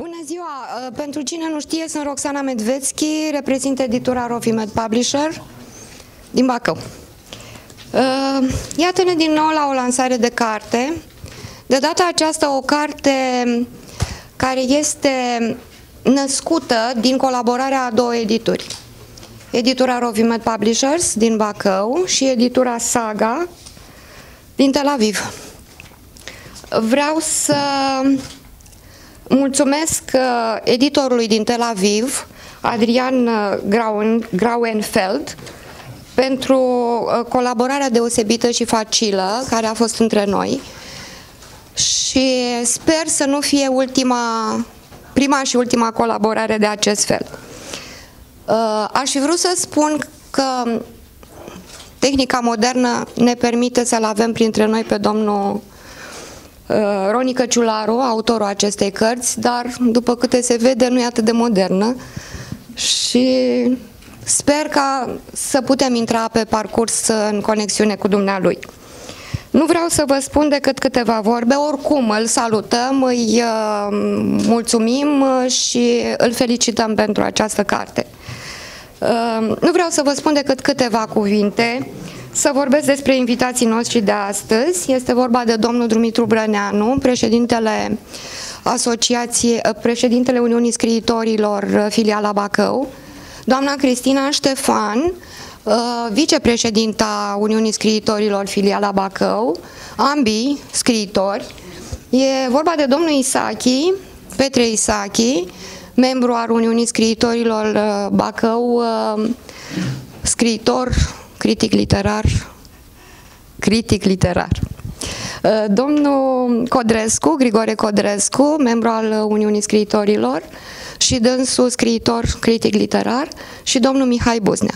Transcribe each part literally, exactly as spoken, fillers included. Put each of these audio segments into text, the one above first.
Bună ziua! Pentru cine nu știe, sunt Roxana Medvețchi, reprezint editura Rovimed Publisher din Bacău. Iată-ne din nou la o lansare de carte. De data aceasta o carte care este născută din colaborarea a două edituri. Editura Rovimed Publishers din Bacău și editura Saga din Tel Aviv. Vreau să mulțumesc editorului din Tel Aviv, Adrian Grauenfeld, pentru colaborarea deosebită și facilă care a fost între noi și sper să nu fie ultima, prima și ultima colaborare de acest fel. Aș fi vrut să spun că tehnica modernă ne permite să-l avem printre noi pe domnul Roni Căciularu, autorul acestei cărți, dar după câte se vede nu e atât de modernă și sper ca să putem intra pe parcurs în conexiune cu dumnealui. Nu vreau să vă spun decât câteva vorbe, oricum îl salutăm, îi mulțumim și îl felicităm pentru această carte. Nu vreau să vă spun decât câteva cuvinte, să vorbesc despre invitații noștri de astăzi. Este vorba de domnul Dumitru Brăneanu, președintele Asociației, președintele Uniunii Scriitorilor, filiala Bacău, doamna Cristina Ștefan, vicepreședinta Uniunii Scriitorilor, filiala Bacău, ambii scriitori. E vorba de domnul Isachi, Petre Isachi, membru al Uniunii Scriitorilor Bacău, scriitor, critic literar, critic literar. Domnul Codrescu, Grigore Codrescu, membru al Uniunii Scriitorilor și dânsul scriitor, critic literar, și domnul Mihai Buznea.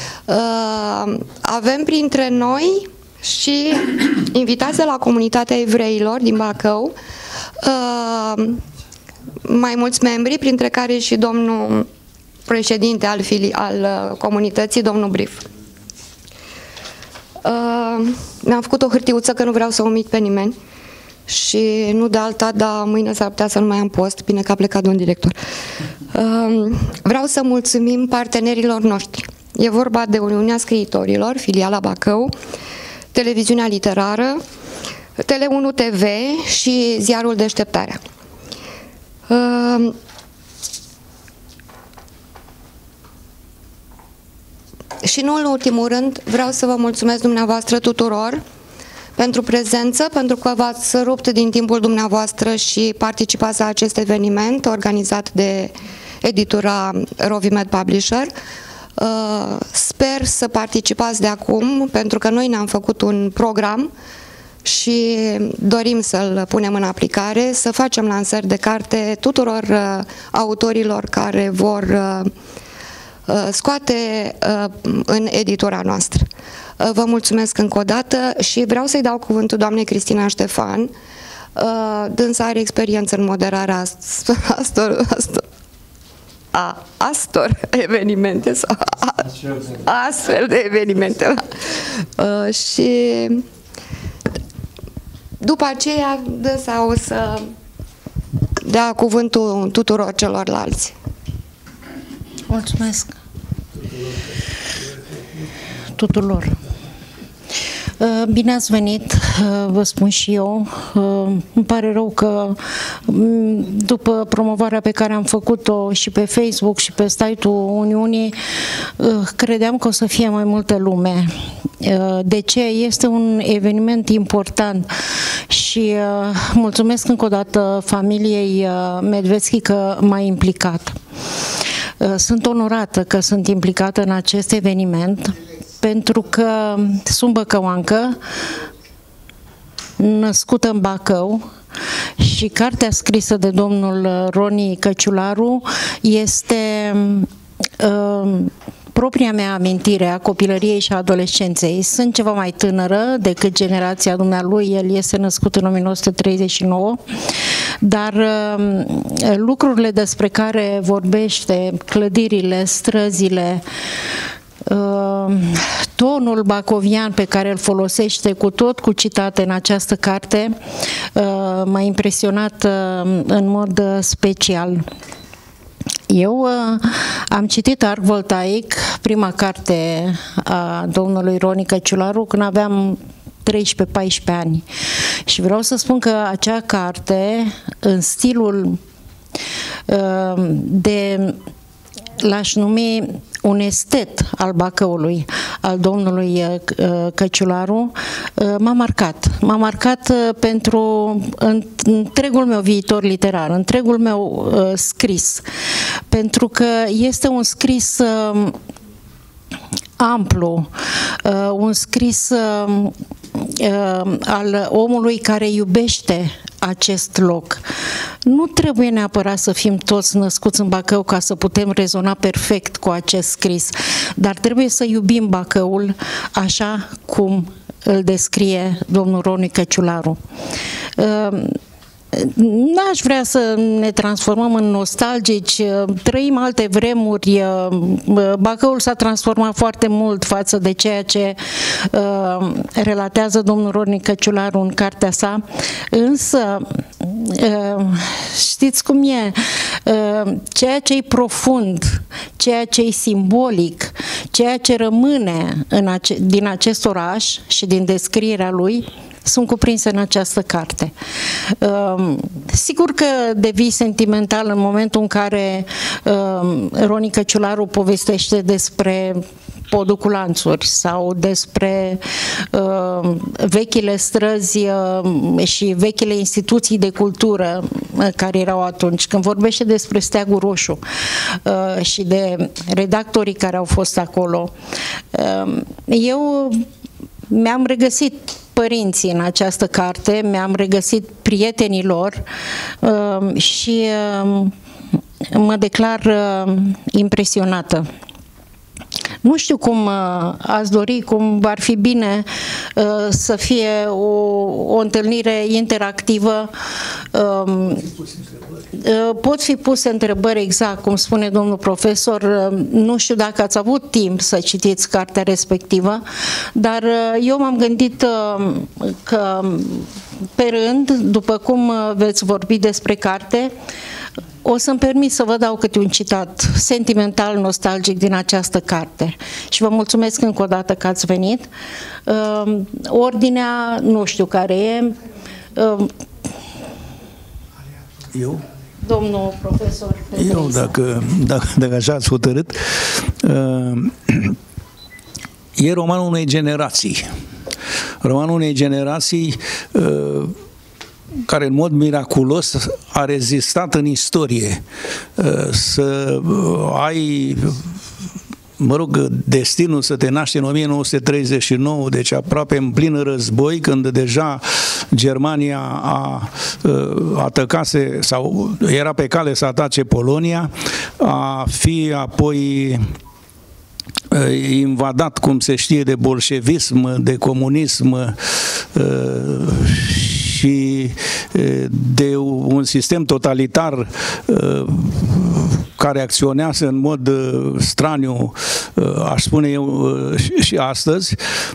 Avem printre noi și invitați de la comunitatea evreilor din Bacău, mai mulți membri, printre care și domnul președinte al, filii, al comunității, domnul Brif. Uh, Mi-am făcut o hârtiuță că nu vreau să omit pe nimeni și nu de alta, dar mâine s-ar putea să nu mai am post, bine că a plecat domnul director. Uh, vreau să mulțumim partenerilor noștri. E vorba de Uniunea Scriitorilor, filiala Bacău, Televiziunea Literară, Tele unu T V și Ziarul Deșteptarea. Uh, Și nu în ultimul rând vreau să vă mulțumesc dumneavoastră tuturor pentru prezență, pentru că v-ați rupt din timpul dumneavoastră și participați la acest eveniment organizat de editura Rovimed Publisher. Sper să participați de acum, pentru că noi ne-am făcut un program și dorim să-l punem în aplicare, să facem lansări de carte tuturor autorilor care vor scoate în editura noastră. Vă mulțumesc încă o dată și vreau să-i dau cuvântul doamnei Cristina Ștefan. Dânsa are experiență în moderarea astor, astor, a, astor evenimente sau astfel de evenimente. Și după aceea dânsa o să dea cuvântul tuturor celorlalți. Mulțumesc tuturor. Bine ați venit, vă spun și eu. Îmi pare rău că după promovarea pe care am făcut-o și pe Facebook și pe site-ul Uniunii, credeam că o să fie mai multă lume. De ce? Este un eveniment important și mulțumesc încă o dată familiei Medvețchi că m-a implicat. Sunt onorată că sunt implicată în acest eveniment, pentru că sunt băcăuancă, născută în Bacău, și cartea scrisă de domnul Roni Căciularu este uh, propria mea amintire a copilăriei și a adolescenței. Sunt ceva mai tânără decât generația dumnealui, el este născut în o mie nouă sute treizeci și nouă, dar uh, lucrurile despre care vorbește, clădirile, străzile, uh, tonul bacovian pe care îl folosește cu tot cu citate în această carte m-a impresionat în mod special. Eu uh, am citit Arc Voltaic, prima carte a domnului Roni Căciularu, când aveam treisprezece paisprezece ani. Și vreau să spun că acea carte, în stilul uh, de, l-aș numi un estet al Bacăului, al domnului Căciularu, m-a marcat. M-a marcat pentru întregul meu viitor literar, întregul meu scris, pentru că este un scris amplu, un scris al omului care iubește acest loc. Nu trebuie neapărat să fim toți născuți în Bacău ca să putem rezona perfect cu acest scris, dar trebuie să iubim Bacăul așa cum îl descrie domnul Roni Căciularu. N-aș vrea să ne transformăm în nostalgici, trăim alte vremuri, Bacăul s-a transformat foarte mult față de ceea ce uh, relatează domnul Roni Căciularu în cartea sa, însă uh, știți cum e, uh, ceea ce e profund, ceea ce e simbolic, ceea ce rămâne în ace din acest oraș și din descrierea lui, sunt cuprinse în această carte. Sigur că devii sentimental în momentul în care Roni Căciularu povestește despre Podul cu lanțuri sau despre uh, vechile străzi uh, și vechile instituții de cultură uh, care erau atunci. Când vorbește despre Steagul Roșu uh, și de redactorii care au fost acolo, uh, eu mi-am regăsit părinții în această carte, mi-am regăsit prietenii lor uh, și uh, mă declar uh, impresionată. Nu știu cum uh, ați dori, cum ar fi bine uh, să fie o, o întâlnire interactivă. Uh, uh, pot fi puse întrebări, exact cum spune domnul profesor. Uh, nu știu dacă ați avut timp să citiți cartea respectivă, dar uh, eu m-am gândit uh, că pe rând, după cum veți vorbi despre carte, o să-mi permit să vă dau câte un citat sentimental, nostalgic din această carte. Și vă mulțumesc încă o dată că ați venit. Uh, ordinea, nu știu care e. Uh, Eu? Domnul profesor Petrița. Eu, dacă, dacă, dacă așa ați hotărât, uh, e romanul unei generații. Romanul unei generații uh, care în mod miraculos a rezistat în istorie. Să ai, mă rog, destinul să te naști în o mie nouă sute treizeci și nouă, deci aproape în plin război, când deja Germania a atacase sau era pe cale să atace Polonia, a fi apoi invadat, cum se știe, de bolșevism, de comunism și de un sistem totalitar care acționează în mod straniu, aș spune eu, și astăzi,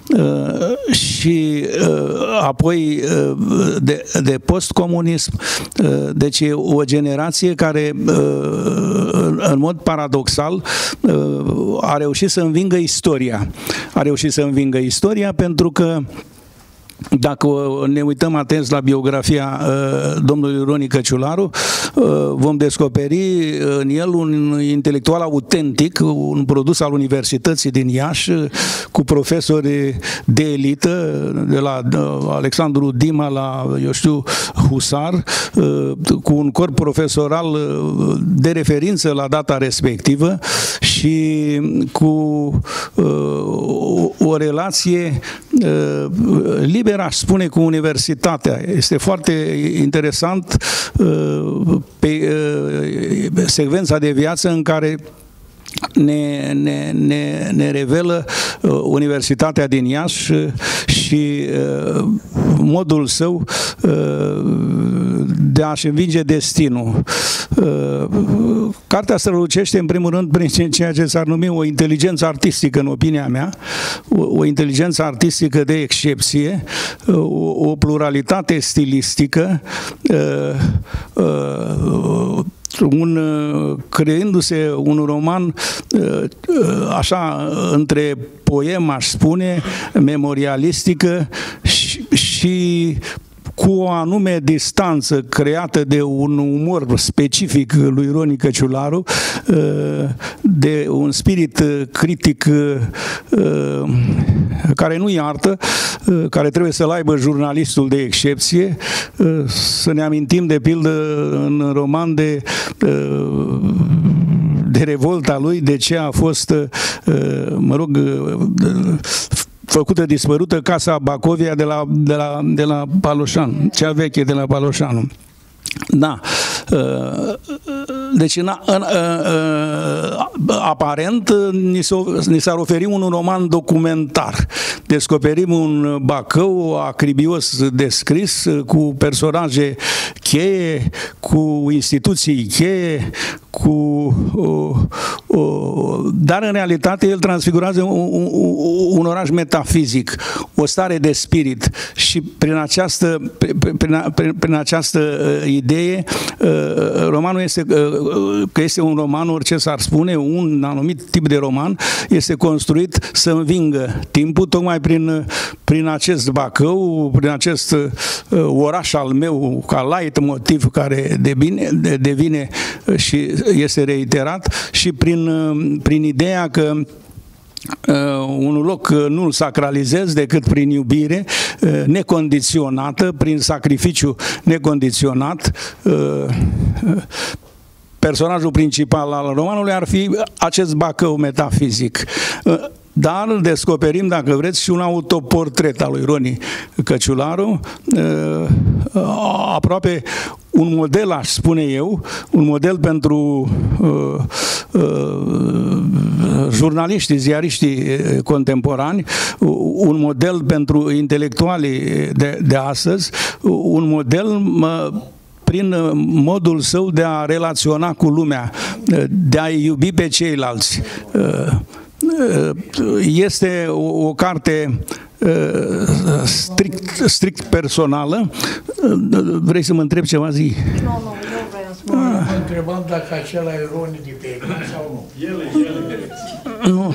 și apoi de, de postcomunism. Deci e o generație care, în mod paradoxal, a reușit să învingă istoria. A reușit să învingă istoria pentru că dacă ne uităm atenți la biografia uh, domnului Roni Căciularu, uh, vom descoperi în el un intelectual autentic, un produs al Universității din Iași, cu profesori de elită, de la uh, Alexandru Dima la, eu știu, Husar, uh, cu un corp profesoral de referință la data respectivă și cu uh, o, o relație uh, liberă, aș spune, cu universitatea. Este foarte interesant uh, pe uh, secvența de viață în care ne, ne, ne, ne revelă Universitatea din Iași și modul său de a-și învinge destinul. Cartea strălucește în primul rând prin ceea ce s-ar numi o inteligență artistică, în opinia mea, o, o inteligență artistică de excepție, o, o pluralitate stilistică, un, creându-se un roman așa între poemă, aș spune, memorialistică și, și cu o anume distanță creată de un umor specific lui Roni Căciularu, de un spirit critic care nu iartă, care trebuie să-l aibă jurnalistul de excepție. Să ne amintim de pildă în roman de de revolta lui, de ce a fost, mă rog, făcută dispărută Casa Bacovia de la, de la, de la Paloșan, cea veche de la Paloșanu. Da. Deci, în, în, aparent, ni s-ar oferi un roman documentar. Descoperim un Bacău acribios descris, cu personaje cheie, cu instituții cheie, cu o, o, dar în realitate el transfigurează un, un, un oraș metafizic, o stare de spirit, și prin această, prin, prin, prin această idee romanul este, că este un roman, orice s-ar spune, un anumit tip de roman, este construit să învingă timpul, tocmai prin, prin acest Bacău, prin acest oraș al meu, ca light motiv care devine, devine și este reiterat, și prin, prin ideea că Uh, un loc uh, nu-l sacralizez decât prin iubire uh, necondiționată, prin sacrificiu necondiționat. Uh, uh, personajul principal al romanului ar fi acest Bacău metafizic. Uh, Dar descoperim, dacă vreți, și un autoportret al lui Roni Căciularu, uh, aproape un model, aș spune eu, un model pentru uh, uh, jurnaliștii, ziariștii contemporani, un model pentru intelectualii de, de astăzi, un model uh, prin modul său de a relaționa cu lumea, de a iubi pe ceilalți. Uh, Este o, o carte strict, strict personală. Vrei să mă întreb ceva, zi? Nu, nu, eu vreau să mă ah. întrebam dacă acela e Roni de pe ecran sau nu. El e, el e. Nu.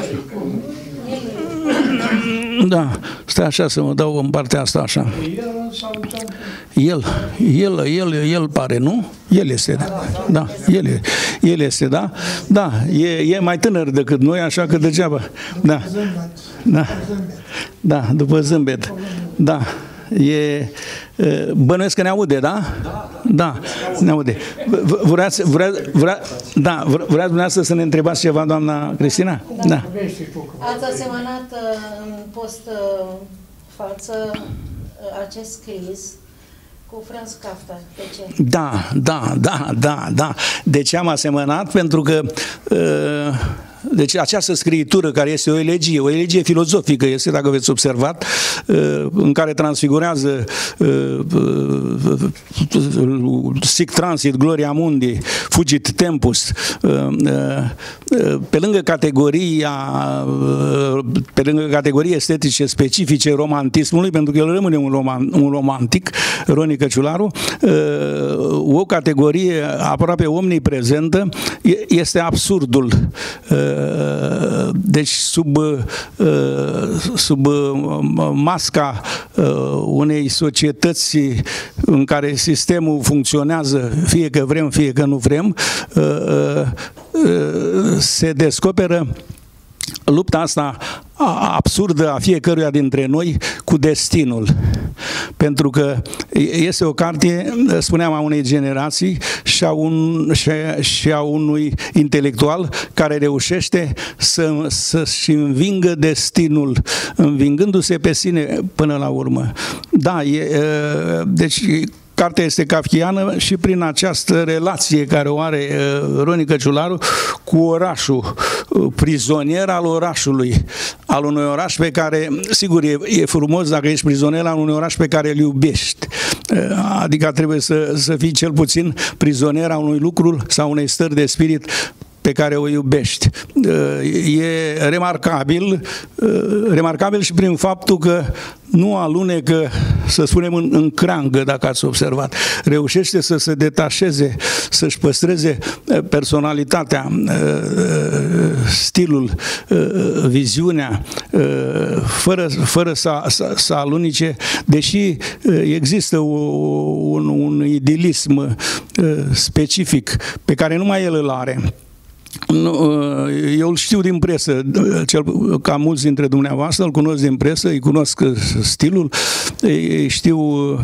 Da, stai așa să mă dau în partea asta așa. El, el, el, el pare, nu? El este, da, da, el, e, el este, da, da, e, e mai tânăr decât noi, așa că degeaba, da, da, da, după zâmbet, da, e, bănuiesc că ne aude, da? Da, ne aude. Vreați, vrea, vrea, da, vreați dumneavoastră să ne întrebați ceva, doamna Cristina? Da. Ați asemănat în post față acest scris cu Franz Kafka. De ce? Da, da, da, da, da. De ce am asemănat? Pentru că uh, deci această scriitură, care este o elegie, o elegie filozofică este, dacă veți observat, uh, în care transfigurează uh, uh, sic transit, gloria mundi, fugit tempus, uh, uh, pe lângă categoria uh, pe lângă categorii estetice specifice romantismului, pentru că el rămâne un, roman, un romantic, Roni Căciularu, o categorie aproape omniprezentă este absurdul. Deci sub, sub masca unei societăți în care sistemul funcționează, fie că vrem, fie că nu vrem, se descoperă lupta asta absurdă a fiecăruia dintre noi cu destinul. Pentru că este o carte, spuneam, a unei generații și a, un, și, și a unui intelectual care reușește să, să-și învingă destinul, învingându-se pe sine până la urmă. Da, e, deci cartea este kafkiană și prin această relație care o are Roni Căciularu cu orașul, prizonier al orașului, al unui oraș pe care, sigur, e, e frumos dacă ești prizonier al unui oraș pe care îl iubești. Adică trebuie să, să fii cel puțin prizonier a unui lucru sau unei stări de spirit pe care o iubești. E remarcabil, remarcabil și prin faptul că nu alunecă, să spunem, în, în creangă, dacă ați observat. Reușește să se detașeze, să-și păstreze personalitatea, stilul, viziunea, fără, fără să, să, să alunice, deși există un, un idilism specific pe care numai el îl are. Eu îl știu din presă, cel, ca mulți dintre dumneavoastră, îl cunosc din presă, îi cunosc stilul, îi știu,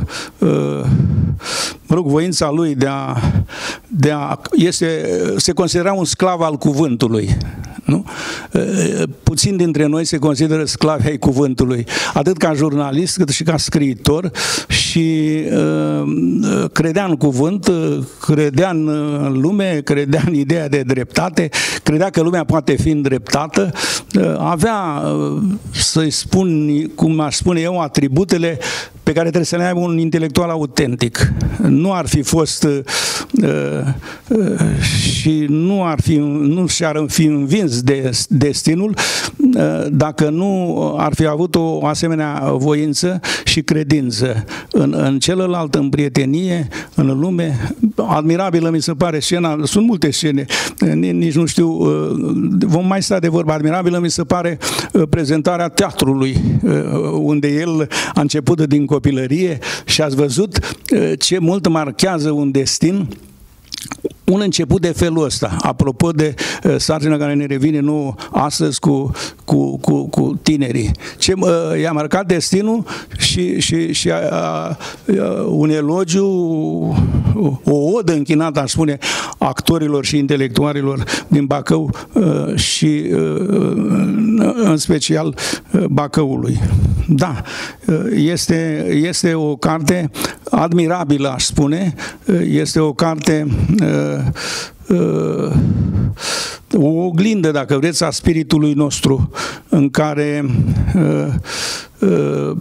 mă rog, voința lui de a, de a este, se considera un sclav al cuvântului. Nu? Puțin dintre noi se consideră sclavi ai cuvântului, atât ca jurnalist cât și ca scriitor, și uh, credea în cuvânt, credea în lume, credea în ideea de dreptate, credea că lumea poate fi îndreptată, uh, avea, uh, să-i spun, cum aș spune eu, atributele pe care trebuie să le aibă un intelectual autentic. Nu ar fi fost uh, uh, și nu ar fi, nu și-ar fi învins de destinul uh, dacă nu ar fi avut o asemenea voință și credință în, în celălalt, în prietenie, în lume. Admirabilă mi se pare scena, sunt multe scene, nici nu știu, uh, vom mai sta de vorbă. Admirabilă mi se pare uh, prezentarea teatrului, uh, unde el a început din copilărie și ați văzut ce mult marchează un destin, un început de felul ăsta, apropo de uh, sarcina care ne revine nouă astăzi cu, cu, cu, cu tinerii. Ce uh, i-a marcat destinul și, și, și uh, uh, un elogiu, o odă închinată, aș spune, actorilor și intelectualilor din Bacău uh, și uh, în special uh, Bacăului. Da, uh, este, este o carte admirabilă, aș spune, uh, este o carte uh, Uh, o oglindă, dacă vreți, a spiritului nostru, în care uh, uh,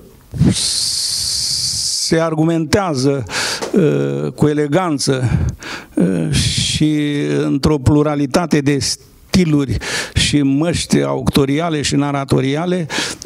se argumentează uh, cu eleganță uh, și într-o pluralitate de stiluri și măști auctoriale și naratoriale,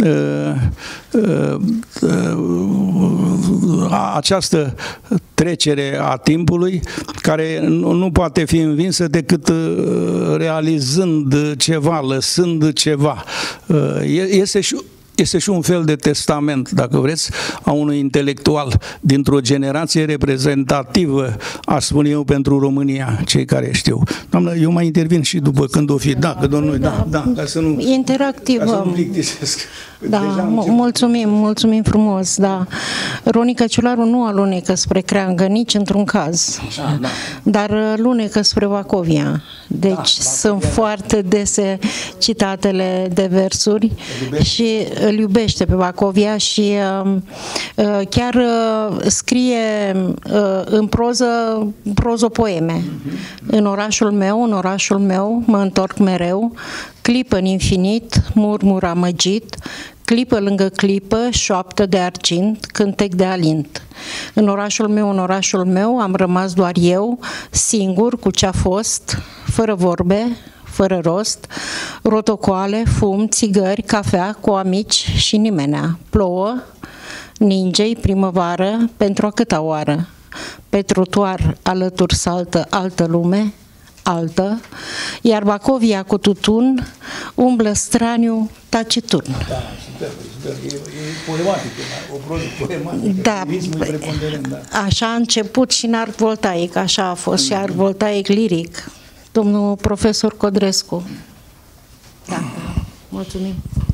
această trecere a timpului, care nu poate fi învinsă decât realizând ceva, lăsând ceva. Este și Este și un fel de testament, dacă vreți, a unui intelectual dintr-o generație reprezentativă, aș spune eu, pentru România, cei care știu. Doamnă, eu mai intervin și după când o fi. Da, că domnul, da, da, ca să nu... Interactiv. Ca să nu plictisesc. Da, mulțumim, mulțumim frumos, da. Roni Căciularu nu alunecă spre creangă nici într-un caz, așa, da. Dar alunecă spre Bacovia. Deci da, sunt Bacovia, foarte dese citatele de versuri și îl iubește pe Bacovia și uh, chiar uh, scrie uh, în proză prozopoeme. Uh-huh. În orașul meu, în orașul meu, mă întorc mereu, clipă în infinit, murmur amăgit, clipă lângă clipă, șoaptă de argint, cântec de alint. În orașul meu, în orașul meu, am rămas doar eu, singur cu ce-a fost, fără vorbe, fără rost, rotocoale, fum, țigări, cafea cu amici și nimenea. Plouă, ninge-i primăvară, pentru a câta oară. Pe trotuar alături saltă altă lume, altă, iar Bacovia cu tutun umblă straniu taciturn. Da, super, super. E, e poematică, o proză poematică. Da, da, așa a început și în art voltaic, așa a fost mm-hmm. și art voltaic liric. Domnul profesor Codrescu. Da, mulțumim.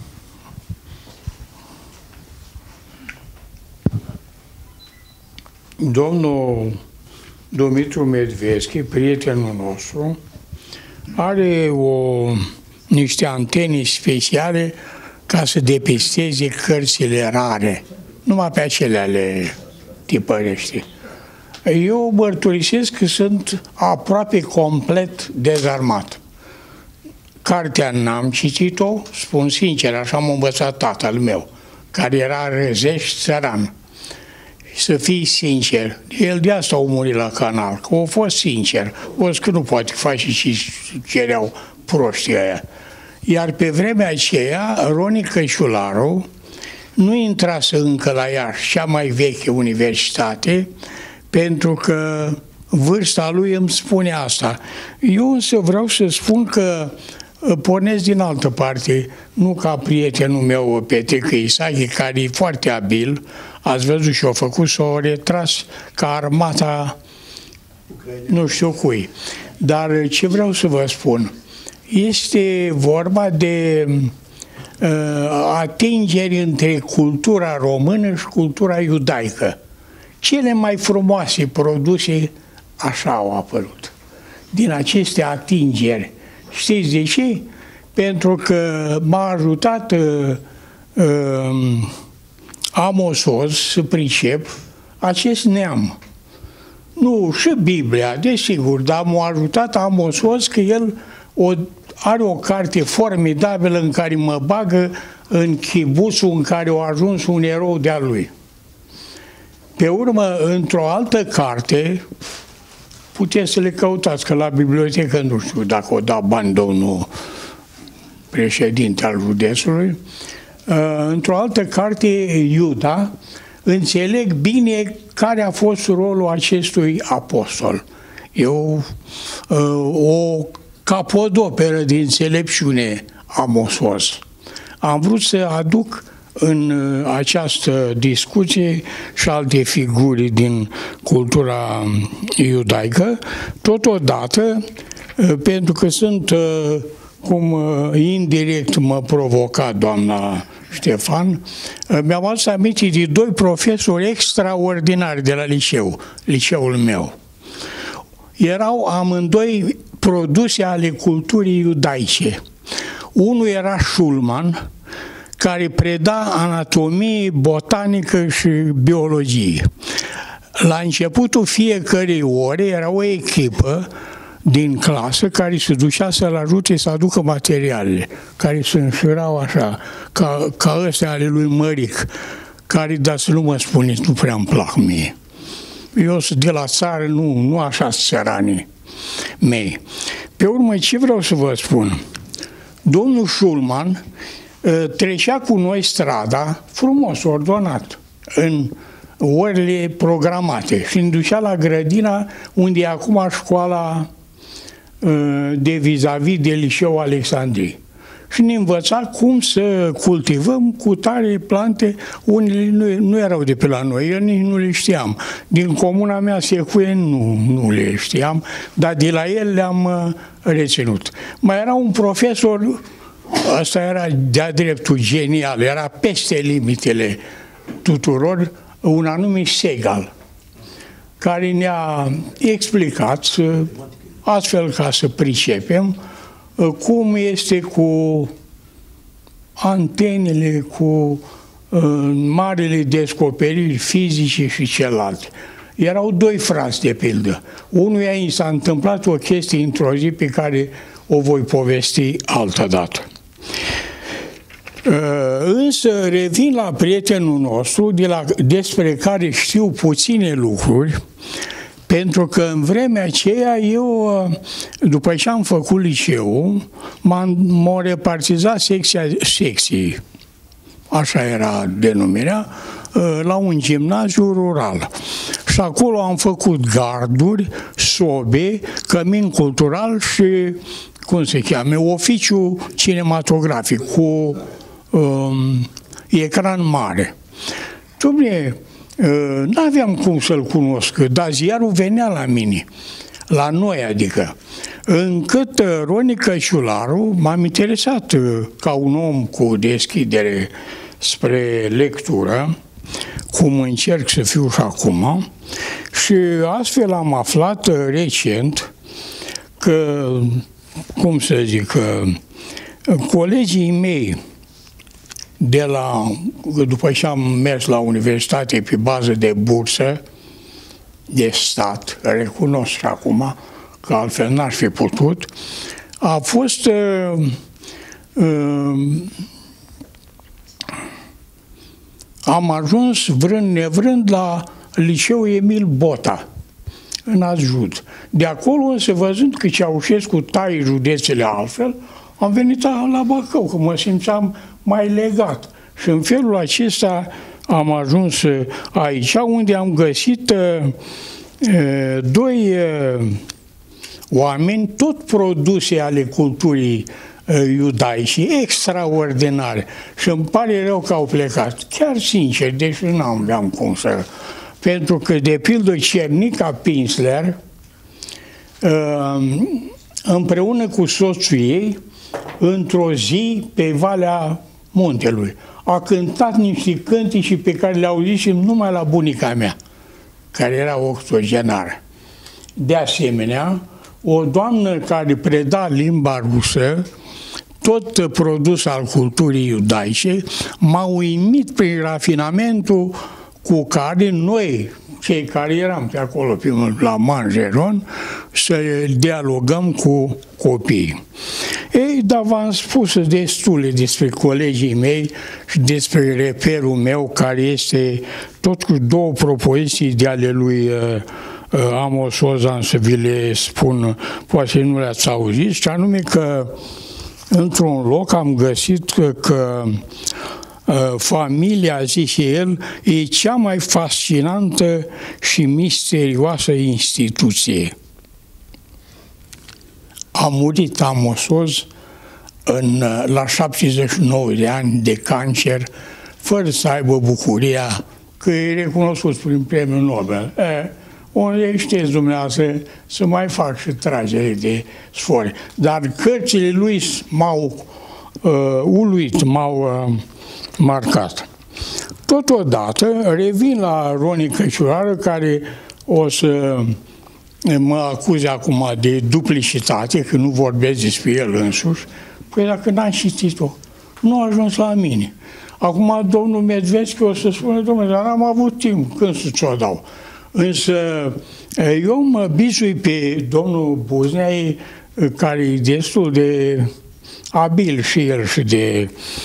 Domnul Dumitru Medveschi, prietenul nostru, are o, niște antene speciale ca să depisteze cărțile rare. Numai pe acelea le tipărește. Eu mărturisesc că sunt aproape complet dezarmat. Cartea n-am citit-o, spun sincer, așa m-a învățat tatăl meu, care era răzești țăran. Să fii sincer, el de asta a murit la canal, că a fost sincer, o că nu poate face și cereau proștii aia. Iar pe vremea aceea, Roni Căciularu nu intrase încă la Iași, cea mai veche universitate, pentru că vârsta lui îmi spune asta. Eu însă vreau să spun că pornesc din altă parte, nu ca prietenul meu Petrică Isache, care e foarte abil, ați văzut și-o făcut, s-o retras ca armata nu știu cui. Dar ce vreau să vă spun, este vorba de uh, atingeri între cultura română și cultura iudaică. Cele mai frumoase produse așa au apărut. Din aceste atingeri. Știți de ce? Pentru că m-a ajutat uh, uh, Amos Oz să pricep acest neam. Nu, și Biblia, desigur, dar m-a ajutat Amos Oz că el o, are o carte formidabilă în care mă bagă în chibuțul în care a ajuns un erou de-a lui. Pe urmă, într-o altă carte, puteți să le căutați, că la bibliotecă nu știu dacă o da bani domnul președinte al județului, într-o altă carte, Iuda, înțeleg bine care a fost rolul acestui apostol. E o, o capodoperă de înțelepciune Amos Oz. Am vrut să aduc în această discuție și alte figuri din cultura iudaică, totodată, pentru că sunt, cum indirect mă provoca doamna Ștefan, mi-am adus aminte de doi profesori extraordinari de la liceu, liceul meu. Erau amândoi produse ale culturii iudaice. Unul era Schulman, care preda anatomie, botanică și biologie. La începutul fiecărei ore era o echipă din clasă care se ducea să-l ajute să aducă materialele, care se înșirau așa, ca, ca ăstea ale lui Măric, care, dar să nu mă spuneți, nu prea îmi plac mie. Eu sunt de la țară, nu, nu așa țăranii mei. Pe urmă, ce vreau să vă spun? Domnul Schulman trecea cu noi strada, frumos, ordonat, în orele programate și îmi ducea la grădina unde e acum școala de vis-a-vis de Liceul Alexandrie. Și ne învăța cum să cultivăm cu tare plante, unele nu, nu erau de pe la noi, eu nici nu le știam. Din comuna mea, Secuie, nu, nu le știam, dar de la el le-am reținut. Mai era un profesor, ăsta era de-a dreptul genial, era peste limitele tuturor, un anume Segal, care ne-a explicat, astfel ca să pricepem, cum este cu antenele, cu uh, marile descoperiri fizice și celelalte. Erau doi frați, de pildă. Unuia i s-a întâmplat o chestie într-o zi pe care o voi povesti altă dată. Uh, însă revin la prietenul nostru, de la, despre care știu puține lucruri, pentru că în vremea aceea eu, după ce am făcut liceul, m-am repartizat secția, secții, așa era denumirea, la un gimnaziu rural. Și acolo am făcut garduri, sobe, cămin cultural și, cum se cheamă, oficiu cinematografic cu um, ecran mare. Dom'le, n-aveam cum să-l cunosc, dar ziarul venea la mine, la noi adică. Încât Roni Căciularu m-am interesat ca un om cu deschidere spre lectură, cum încerc să fiu și acum, și astfel am aflat recent că, cum să zic, că colegii mei de la, după ce am mers la universitate pe bază de bursă, de stat, recunosc acum, că altfel n-aș fi putut, a fost uh, uh, am ajuns vrând nevrând la liceul Emil Bota, în Azjud. De acolo, însă, văzând că Ceaușescu taie județele altfel, am venit la Bacău, că mă simțeam mai legat. Și în felul acesta am ajuns aici, unde am găsit uh, doi uh, oameni, tot produse ale culturii uh, iudaice, extraordinare. Și îmi pare rău că au plecat. Chiar sincer, deși nu aveam cum să... Pentru că, de pildă, Cernica Pinsler, uh, împreună cu soțul ei, într-o zi pe Valea Muntelui, a cântat niște cântece pe care le auzisem numai la bunica mea, care era octogenară. De asemenea, o doamnă care preda limba rusă, tot produs al culturii iudaice, m-a uimit prin rafinamentul cu care noi, cei care eram pe acolo, pe la Mangeron, să dialogăm cu copiii. Ei, dar v-am spus destule despre colegii mei și despre reperul meu, care este tot cu două propoziții de ale lui uh, Amos Ozan, să vi le spun, poate nu le-ați auzit, și anume că într-un loc am găsit că, că familia, zice el, e cea mai fascinantă și misterioasă instituție. A murit Amos Oz în, la șaptezeci și nouă de ani de cancer, fără să aibă bucuria că e recunoscut prin premiul Nobel. E, unde știți dumneavoastră să mai fac și tragere de sfori. Dar cărțile lui m-au uh, uluit, m-au uh, marcat. Totodată revin la Roni Căciulară, care o să mă acuze acum de duplicitate, că nu vorbesc despre el însuși. Păi dacă n-am citit-o, nu a ajuns la mine. Acum domnul Medvescu o să spune, domnule, dar n-am avut timp, când să ți-o dau. Însă eu mă bizui pe domnul Buznea, care e destul de abil și el și de,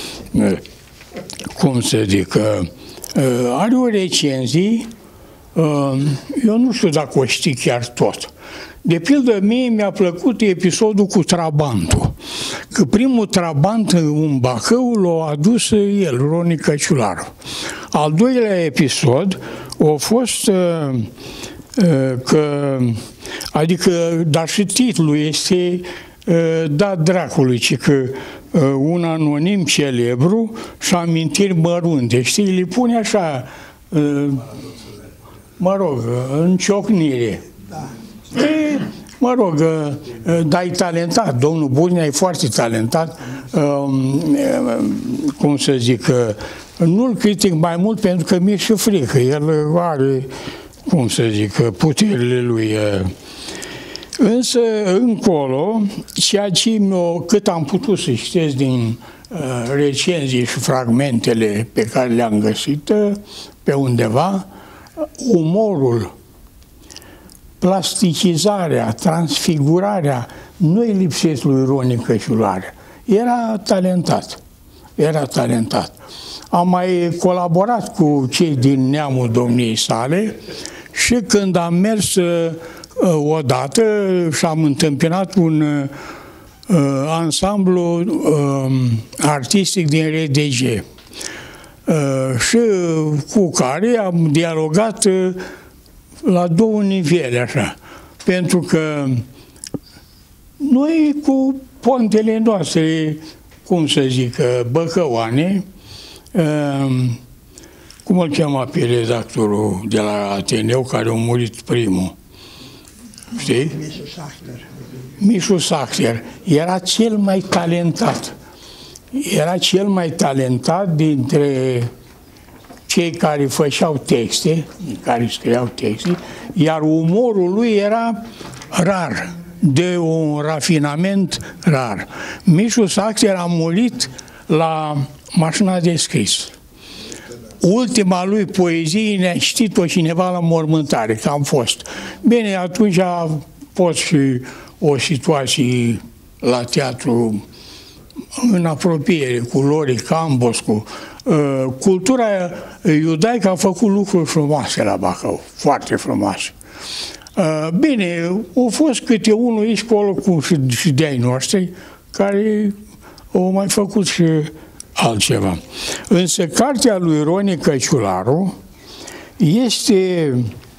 cum să zic, are o recenzie, eu nu știu dacă o știi chiar tot. De pildă, mie mi-a plăcut episodul cu Trabantul, că primul Trabant în Bacău l-a adus el, Roni Căciularu. Al doilea episod a fost uh, uh, că, adică, dar și titlul este uh, dat dracului, ci că uh, un anonim celebru și amintiri mărunte, știi, le pune așa, uh, mă rog, în ciocnire. Da. E, mă rog, dar e talentat, domnul Buznea e foarte talentat, cum să zic, nu-l critic mai mult pentru că mi-e și frică, el are, cum să zic, puterile lui. Însă, încolo, ceea ce cât am putut să citesc din recenzii și fragmentele pe care le-am găsit pe undeva, umorul, plasticizarea, transfigurarea nu-i lipsesc lui Roni Căciulară. Era talentat. Era talentat. Am mai colaborat cu cei din neamul domniei sale și când am mers uh, odată și am întâmpinat un uh, ansamblu uh, artistic din R D G uh, și cu care am dialogat uh, la două nivele, așa, pentru că noi cu pontele noastre, cum să zic, băcăoane, cum îl chema pe redactorul de la Ateneu, care a murit primul, știi? Mișu Sachter. Mișu Sachter. Era cel mai talentat. Era cel mai talentat dintre cei care făceau texte, care scriau texte, iar umorul lui era rar, de un rafinament rar. Mișu Sachter a murit la mașina de scris. ultima lui poezie ne-a citit-o cineva la mormântare, că am fost. Bine, atunci a fost și o situație la teatru în apropiere cu Lori Camboscu. Cultura iudaică a făcut lucruri frumoase la Bacău, foarte frumoase. Bine, au fost câte unul aici acolo cu și de-ai noștri care au mai făcut și altceva. Însă cartea lui Roni Căciularu este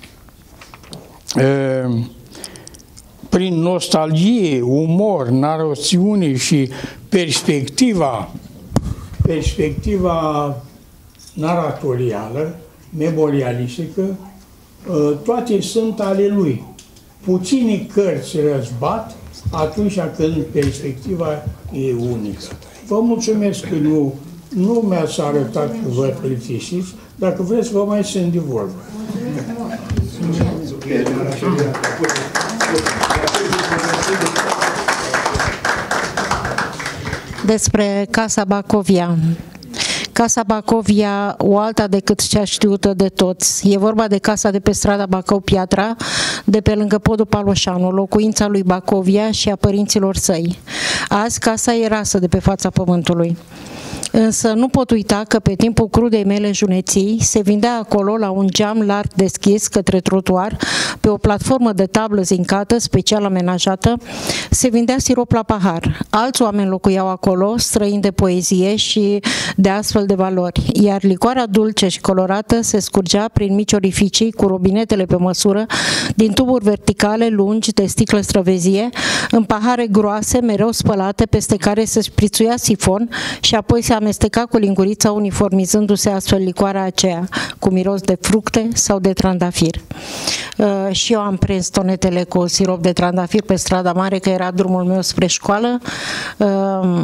uh, prin nostalgie, umor, narațiune și perspectiva perspectiva naratorială, memorialistică, uh, toate sunt ale lui. Puține cărți răzbat atunci când perspectiva e unică. Vă mulțumesc că nu, nu mi-ați arătat că vă plictisiți. Dacă vreți, vă mai sunt de vorbă. Despre Casa Bacovia. Casa Bacovia, o alta decât cea știută de toți. E vorba de casa de pe strada Bacău-Piatra, de pe lângă podul Paloșanu, locuința lui Bacovia și a părinților săi. Azi casa e rasă de pe fața pământului. Însă nu pot uita că pe timpul crudei mele juneții se vindea acolo, la un geam larg deschis către trotuar, pe o platformă de tablă zincată, special amenajată, se vindea sirop la pahar. Alți oameni locuiau acolo, străini de poezie și de astfel de valori, iar licoarea dulce și colorată se scurgea prin mici orificii cu robinetele pe măsură, din tuburi verticale lungi de sticlă străvezie, în pahare groase, mereu spălate, peste care se șprițuia sifon și apoi se amesteca cu lingurița, uniformizându-se astfel licoarea aceea, cu miros de fructe sau de trandafir. Uh, și eu am prins tonetele cu sirop de trandafir pe strada mare, că era drumul meu spre școală. Uh,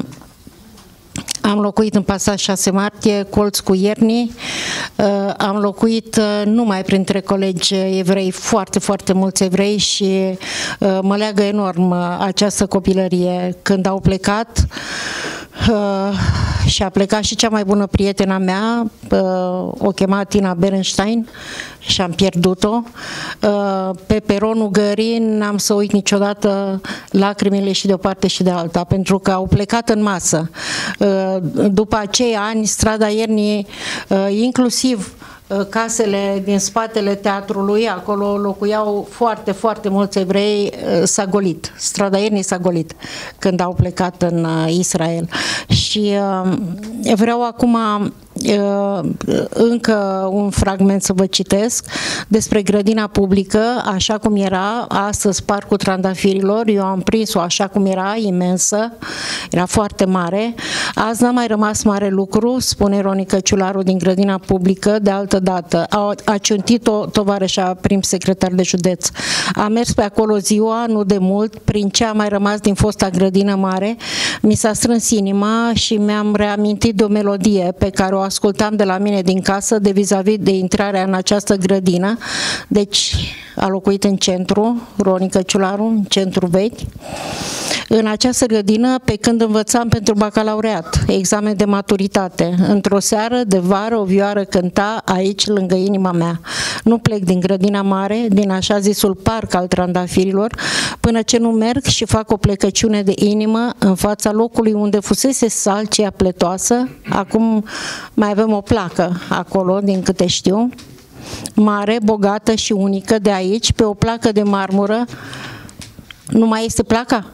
Am locuit în pasaj șase martie, colț cu Iernii. Uh, am locuit uh, numai printre colegi evrei, foarte, foarte mulți evrei și uh, mă leagă enorm uh, această copilărie. Când au plecat, Uh, și a plecat și cea mai bună prietena mea, uh, o chema Tina Berenstein și am pierdut-o. Uh, pe peronul gării n-am să uit niciodată lacrimile și de o parte și de alta, pentru că au plecat în masă. Uh, după acei ani, strada Iernii, uh, inclusiv casele din spatele teatrului, acolo locuiau foarte, foarte mulți evrei, s-a golit. Strada Iernii s-a golit când au plecat în Israel. Și uh, vreau acum uh, încă un fragment să vă citesc despre grădina publică, așa cum era astăzi Parcul Trandafirilor. Eu am prins-o așa cum era, imensă, era foarte mare. Azi n-a mai rămas mare lucru, spune Roni Căciularu din grădina publică, de altă dată. A, a ciuntit-o tovarășa prim secretar de județ. A mers pe acolo ziua, nu de mult, prin ce a mai rămas din fosta grădină mare. Mi s-a strâns inima și mi-am reamintit de o melodie pe care o ascultam de la mine din casă, de vis-a-vis de intrarea în această grădină. Deci a locuit în centru, Roni Căciularu, în centru vechi. În această grădină, pe când învățam pentru bacalaureat, examen de maturitate, într-o seară de vară o vioară cânta aici, lângă inima mea. Nu plec din grădina mare, din așa zisul parc al trandafirilor, până ce nu merg și fac o plecăciune de inimă în fața locului unde fusese salcia pletoasă. Acum mai avem o placă acolo, din câte știu, mare, bogată și unică, de aici, pe o placă de marmură. Nu mai este placa?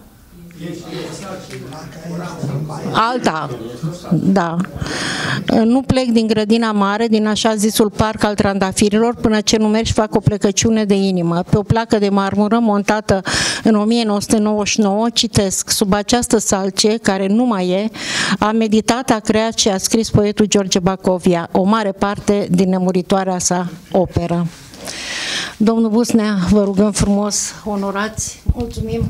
Alta, da. Nu plec din grădina mare, din așa zisul parc al trandafirilor, până ce nu merg și fac o plecăciune de inimă. Pe o placă de marmură montată în o mie nouă sute nouăzeci și nouă, citesc: sub această salcie, care nu mai e, a meditat, a creat și a scris poetul George Bacovia, o mare parte din nemuritoarea sa operă. Domnul Busnea, vă rugăm frumos, onorați, mulțumim.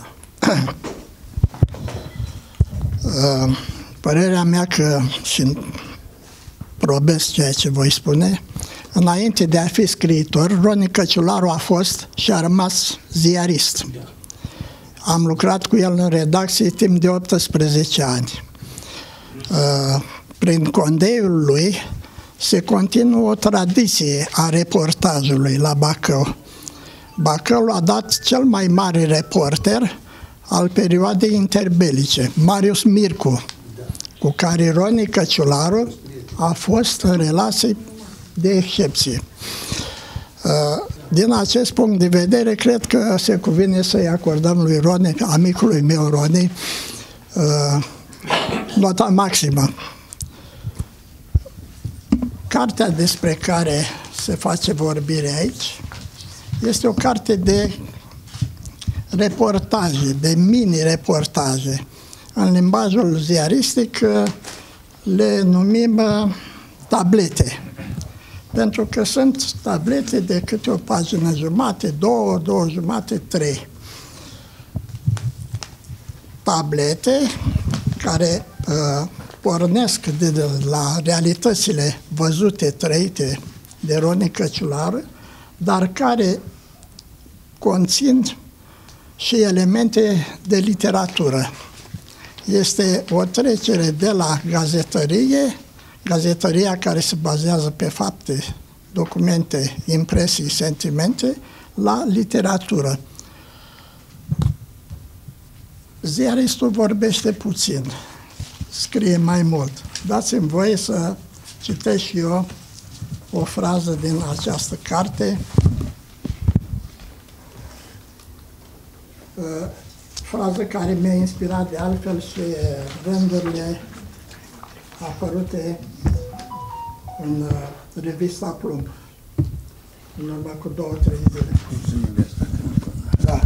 Părerea mea că, și probesc ceea ce voi spune, înainte de a fi scriitor, Roni Căciularu a fost și a rămas ziarist. Am lucrat cu el în redacție timp de optsprezece ani. Prin condeiul lui se continuă o tradiție a reportajului la Bacău. Bacău a dat cel mai mare reporter al perioadei interbelice, Marius Mircu, cu care Roni Căciularu a fost în relații de excepție. Din acest punct de vedere, cred că se cuvine să-i acordăm lui Roni, amicului meu Roni, nota maximă. Cartea despre care se face vorbire aici este o carte de reportaje, de mini-reportaje. În limbajul ziaristic le numim tablete, pentru că sunt tablete de câte o pagină jumate, două, două jumate, trei. Tablete care uh, pornesc de, de la realitățile văzute, trăite de Roni Căciularu, dar care conțin și elemente de literatură. Este o trecere de la gazetărie, gazetăria care se bazează pe fapte, documente, impresii, sentimente, la literatură. Ziaristul vorbește puțin, scrie mai mult. Dați-mi voie să citesc și eu o frază din această carte. Frază care mi-a inspirat de altfel și rândurile apărute în revista Plumb, în urmă cu două, trei zile. Da.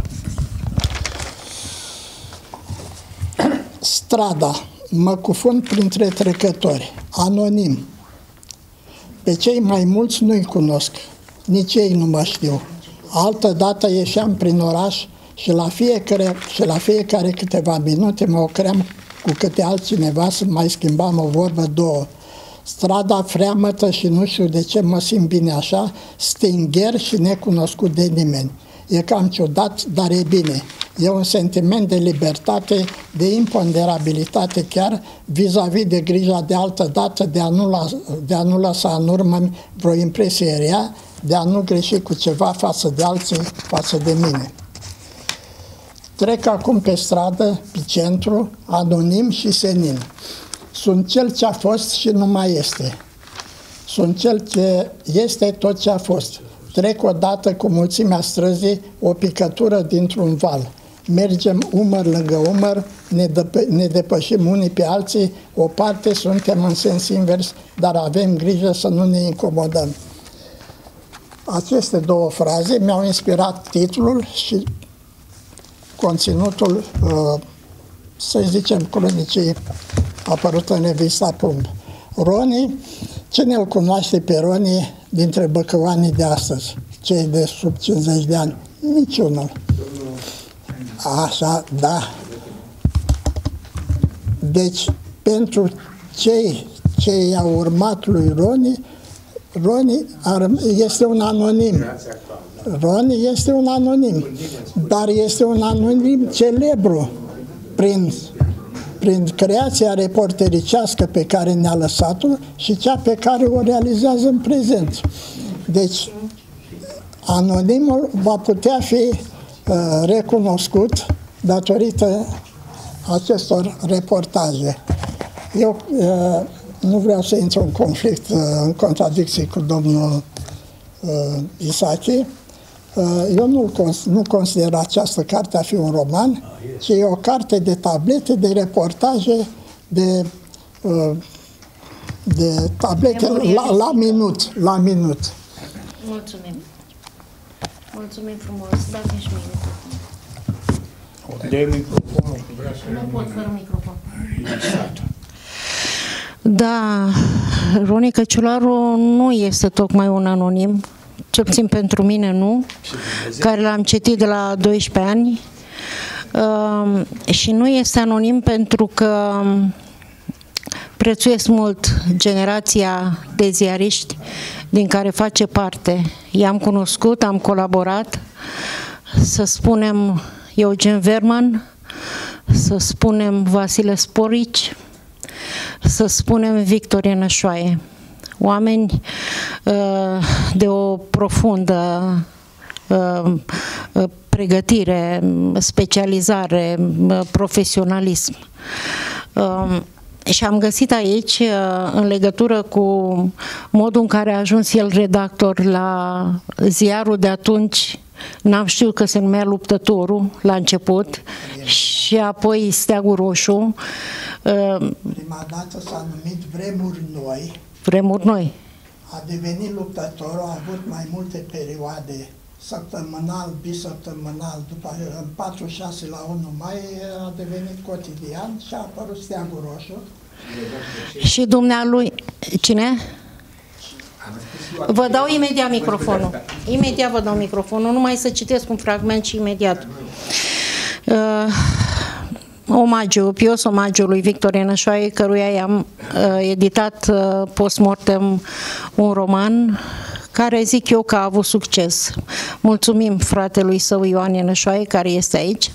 Strada, mă cufund printre trecători, anonim. Pe cei mai mulți nu-i cunosc, nici ei nu mă știu. Altădată ieșeam prin oraș și la fiecare, și la fiecare câteva minute mă opream cu câte altcineva să mai schimbam o vorbă, două. Strada freamătă și nu știu de ce mă simt bine așa, stingher și necunoscut de nimeni. E cam ciudat, dar e bine. E un sentiment de libertate, de imponderabilitate chiar, vis-a-vis de grija de altă dată de a nu, la, de a nu lăsa în urmă vreo impresie rea, de a nu greși cu ceva față de alții, față de mine. Trec acum pe stradă, pe centru, anonim și senin. Sunt cel ce a fost și nu mai este. Sunt cel ce este tot ce a fost. Trec odată cu mulțimea străzii o picătură dintr-un val. Mergem umăr lângă umăr, ne, dăp- ne depășim unii pe alții, o parte suntem în sens invers, dar avem grijă să nu ne incomodăm. Aceste două fraze mi-au inspirat titlul și conținutul, să zicem, cronicii apărută în revista Plumb. Roni, cine îl cunoaște pe Roni dintre băcăoanii de astăzi, cei de sub cincizeci de ani? Niciunul. Așa, da. Deci, pentru cei ce i-au urmat lui Roni, Roni este un anonim. Roni este un anonim, dar este un anonim celebru prin, prin creația reportericească pe care ne-a lăsat-o și cea pe care o realizează în prezent. Deci, anonimul va putea fi uh, recunoscut datorită acestor reportaje. Eu uh, nu vreau să intru în conflict, uh, în contradicții cu domnul uh, Isachi. Eu nu, nu consider această carte a fi un roman, ci e o carte de tablete, de reportaje, de, de tablete la, la minut, la minut. Mulțumim. Mulțumim frumos. Dați-mi și mie De microfonul, vrea să... Nu pot fără microfon. Da, Roni Căciularu nu este tocmai un anonim, cel puțin pentru mine nu, care l-am citit de la doisprezece ani uh, și nu este anonim pentru că prețuiesc mult generația de ziariști din care face parte. I-am cunoscut, am colaborat, să spunem Eugen Verman, să spunem Vasile Sporici, să spunem Victor Enășoaie. oameni de o profundă pregătire, specializare, profesionalism. Și am găsit aici, în legătură cu modul în care a ajuns el redactor la ziarul de atunci, n-am știut că se numea Luptătorul la început și apoi Steagul Roșu. Prima dată s-a numit Vremuri Noi. Vremuri Noi. A devenit Luptătorul, a avut mai multe perioade, săptămânal, bisăptămânal, după în patruzeci și șase la unu mai a devenit cotidian și a apărut Steagul Roșu. Și dumnealui, cine? Vă dau imediat microfonul. Imediat vă dau microfonul, numai să citesc un fragment și imediat. Uh, omagiu, pios omagiu lui Victor Enășoaie, căruia i-am uh, editat uh, post-mortem un roman care zic eu că a avut succes. Mulțumim fratelui său Ioan Enășoaie, care este aici.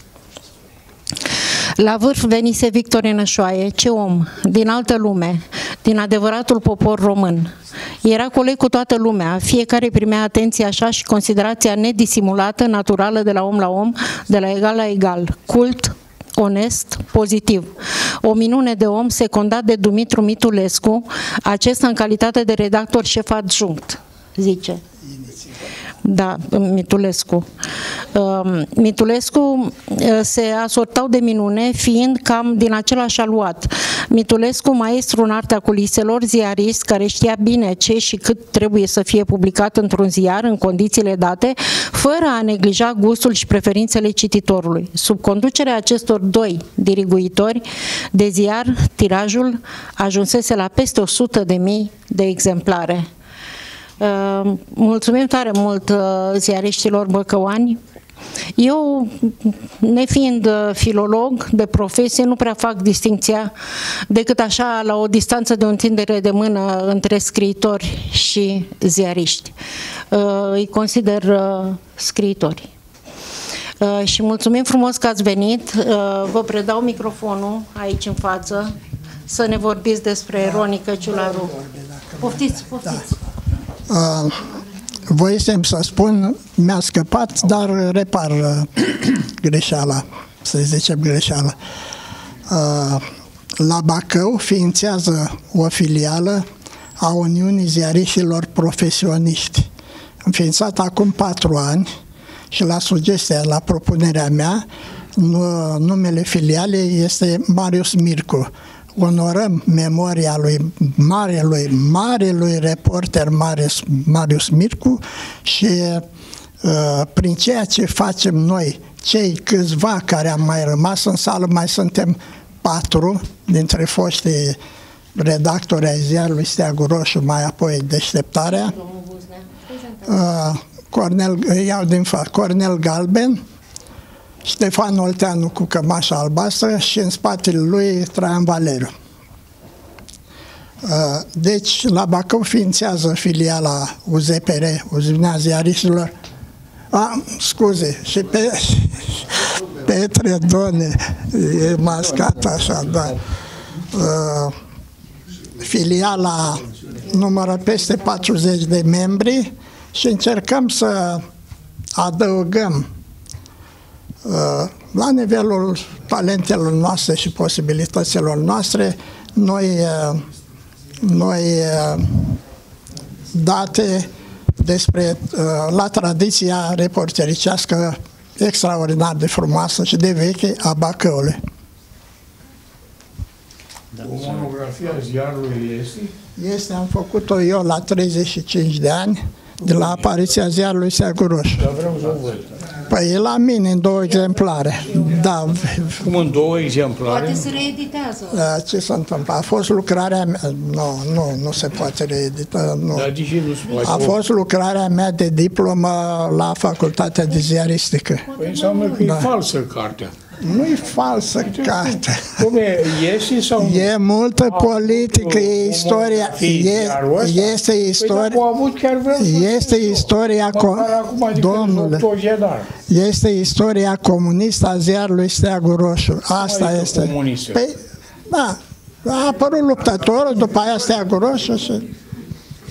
La vârf venise Victor Enășoaie, ce om, din altă lume, din adevăratul popor român. Era coleg cu toată lumea, fiecare primea atenție așa și considerația nedisimulată, naturală de la om la om, de la egal la egal, cult, onest, pozitiv. O minune de om secundat de Dumitru Mitulescu, acesta în calitate de redactor șef adjunct, zice. Da, Mitulescu. Mitulescu se asortau de minune, fiind cam din același aluat. Mitulescu, maestru în arta culiselor, ziarist, care știa bine ce și cât trebuie să fie publicat într-un ziar, în condițiile date, fără a neglija gustul și preferințele cititorului. Sub conducerea acestor doi diriguitori de ziar, tirajul ajunsese la peste o sută de mii de exemplare. Uh, mulțumim tare mult uh, ziariștilor băcăuani. Eu, nefiind uh, filolog de profesie, nu prea fac distincția decât așa la o distanță de o întindere de mână între scriitori și ziariști. Uh, îi consider uh, scriitori. Uh, și mulțumim frumos că ați venit. Uh, vă predau microfonul aici în față să ne vorbiți despre Ronica Ciularu. Poftiți, poftiți. Da. Uh, voisem să spun, mi-a scăpat, dar repar uh, greșeala, să zicem greșeala. Uh, la Bacău ființează o filială a Uniunii Ziariștilor Profesioniști, înființată acum patru ani și la sugestia, la propunerea mea, numele filialei este Marius Mircu. Onorăm memoria lui marelui, marelui reporter Marius, Marius Mircu și uh, prin ceea ce facem noi, cei câțiva care am mai rămas în sală, mai suntem patru dintre foștii redactori ai ziarului Steagul Roșu, mai apoi Deșteptarea, uh, Cornel, iau din față, Cornel Galben, Ștefan Olteanu cu cămașa albastră și în spatele lui Traian Valeriu. Deci, la Bacău ființează filiala U Z P R, Uniunea Ziariștilor. A, scuze, și pe Petre Done, e mascat așa, da. Filiala numără peste patruzeci de membri și încercăm să adăugăm la nivelul talentelor noastre și posibilităților noastre, noi, noi date despre la tradiția reportericească extraordinar de frumoasă și de veche a Bacăului. O monografie a ziarului este? Este, am făcut-o eu la treizeci și cinci de ani, de la apariția ziarului Steagul Roșu. Dar vreau să o văd. Păi e la mine în două exemplare. Da. Cum în două exemplare? Poate se reeditează. Ce se întâmplă? A fost lucrarea mea, nu, nu, nu se poate reedita. Nu. Dar de ce nu se poate? A fost lucrarea mea de diplomă la Facultatea de Ziaristică. Păi înseamnă că Da. e falsă cartea. Nu e falsă carte. Cum e? Iese sau nu? E multă politică, e istoria, e, este istoria, Păi, avut chiar vreau să este istoria, domnule, este istoria comunistă a ziarului Steagul Roșu. Asta este. Comunistă? Păi, da, a apărut Luptătorul, după aia Steagul Roșu și...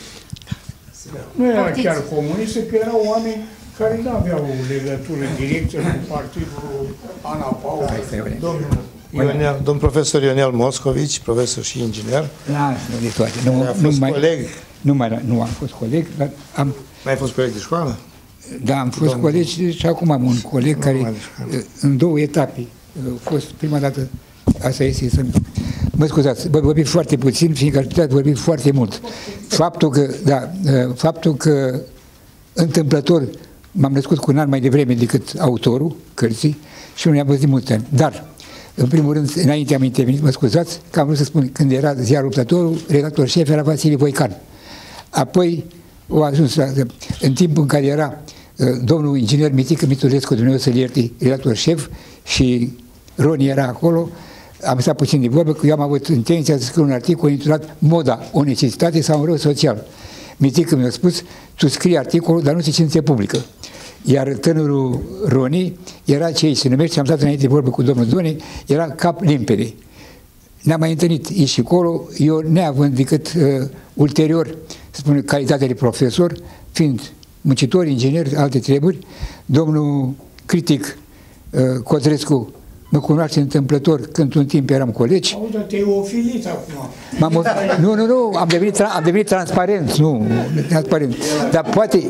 Nu era chiar comunistă, că erau oameni care nu aveau legătură directă cu partidul Ana Paula. Domnul Ionel, domn profesor Ionel Moscovici, profesor și inginer. Da, nu de toate. Nu, a nu fost mai, coleg. Nu, mai, nu am fost coleg, dar am... Mai ai fost coleg de școală? Da, am fost Domnul. coleg și acum am un coleg care, în două etape, a fost prima dată, asta este să... Mă scuzați, vă vorbi foarte puțin, fiindcă aș putea vorbi foarte mult. Faptul că, da, faptul că întâmplător m-am născut cu un an mai devreme decât autorul cărții și nu ne-am văzut mulți ani. Dar, în primul rând, înainte am intervenit, mă scuzați, că am vrut să spun, când era ziarul Luptătorul, redactor șef era Vasile Voican. Apoi, au ajuns la, în timpul în care era uh, domnul inginer Mitică Mitulescu, Dumnezeu să-l ierte, redactor șef, și Roni era acolo, am stat puțin de vorbă, că eu am avut intenția să scriu un articol intitulat Moda, o necesitate sau un rău social. Mitică mi-a spus, tu scrii articolul, dar nu știi cine se publică. Iar tânărul Roni era ce se numește, am stat înainte de vorbă cu domnul Doni, era cap limpede. Ne-am mai întâlnit aici și acolo, eu neavând decât uh, ulterior, să spun, calitatea de profesor, fiind muncitor, inginer, alte treburi, domnul critic uh, Codrescu mă cunoaște întâmplător când un timp eram colegi. Auză, te-ai ofilit acum. Nu, nu, nu, am devenit, am devenit transparent, nu, transparent. Dar poate...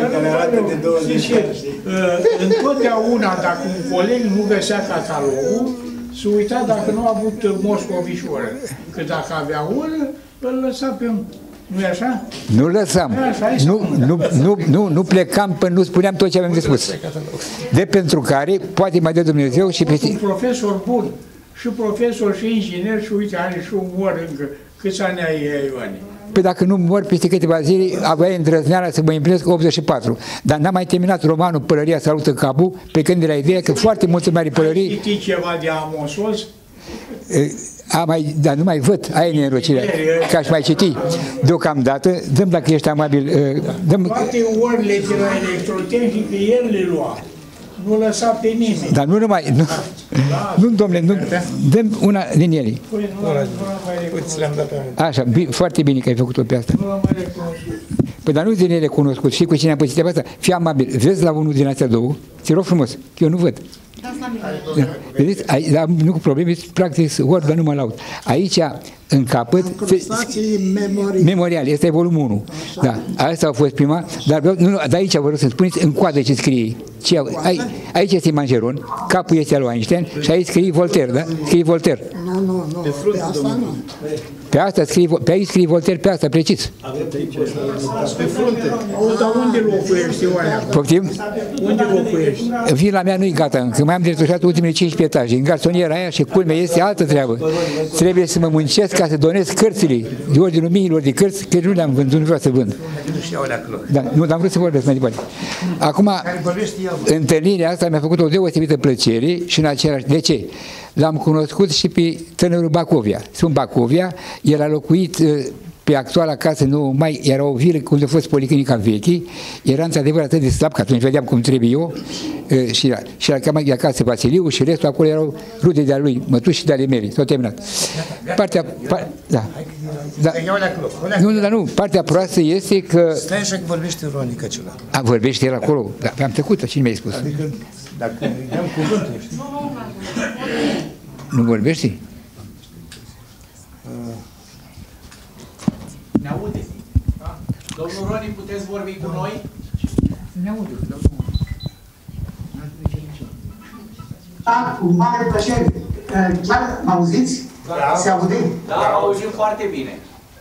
Întotdeauna, dacă un coleg nu găsea catalogul, se uita dacă nu a avut Moscovișoră. Că dacă avea unul, îl lăsa pe... Nu-i așa? Nu lăsam. Nu, nu, nu, nu, nu plecam până nu spuneam tot ce aveam de spus. De pentru care, poate mai dă Dumnezeu și... Un profesor bun, și profesor și inginer și uite, are și umor încă. Câți ani ai, Ioane? Păi dacă nu mor peste câteva zile, aveai îndrăzneala să mă împlinesc optzeci și patru. Dar n-am mai terminat romanul Pălăria salută capul, pe când era ideea că foarte multe mari pălării... Ai citit ceva de Amosos? A, mai, dar nu mai văd, aia e nenorocirea, că aș mai citi. Deocamdată, dăm dacă ești amabil, dăm... Toate orele de la electrotehnică, el le lua. Nu lăsa pe nimeni. Dar nu numai, nu, nu domnule, nu, dăm una din ele. Păi nu, nu l-am mai recunoscut. Așa, foarte bine că ai făcut-o pe asta. Nu l-am mai recunoscut. Păi dar nu din ele cunoscut, și cu cine am pățit pe asta, fii amabil, vezi la unul din astea două, ți rog frumos, că eu nu văd. Da. Vedeți? Ai, da, nu cu probleme, practic, ori, dar nu mă laud. Aici, în capăt, memoriale. memoriale, este volumul unu. Da, asta a fost prima, dar nu, nu, de aici vă rog să-mi spuneți în coadă ce scrie. Ce, ai, aici este Mangeron, capul este al lui Einstein și aici scrie Voltaire, da? Scrie Voltaire. Nu, nu, nu, pe, pe asta nu. Pe asta scrie, pe aici scrie Voltaire, pe asta precis. Pe frunte. Dar unde locuiești, Ioane? Poftim? Unde locuiești? Vila mea nu-i gata încă, mai am de retușat ultimele cincisprezece etaje. În garsoniera aia și culmea este altă treabă. Trebuie să mă muncesc ca să donez cărțile, de ordinul miilor de cărți, că nu le-am vândut, nu vreau să vând. Da, nu, dar am vrut să vorbesc mai departe. Acum, întâlnirea asta mi-a făcut o deosebită plăcere și în același... De ce? L-am cunoscut și pe tânărul Bacovia. Sunt Bacovia, el a locuit pe actuala casă, nu mai era o vilă unde a fost policlinica veche, era într-adevăr atât de slab, că atunci vedeam cum trebuie eu, și, și l-a chemat de acasă Vasiliu și restul acolo erau rude de-a lui, mătuși și de ale mele, s-au terminat. Partea, par, da, da, nu, nu, dar nu, partea proastă este că... Stai așa că vorbește Roni Căciula. A, vorbește el acolo, da, am trecut, cine mi-ai spus? Adică, dacă dăm cuvântul, știi? Nu vorbești? Ne aude? Da? Domnul Roni, puteți vorbi cu noi? Ne aude, Da, cu mare plăcere. Chiar mă auziți? Da. Se aude? Da, auzim foarte bine.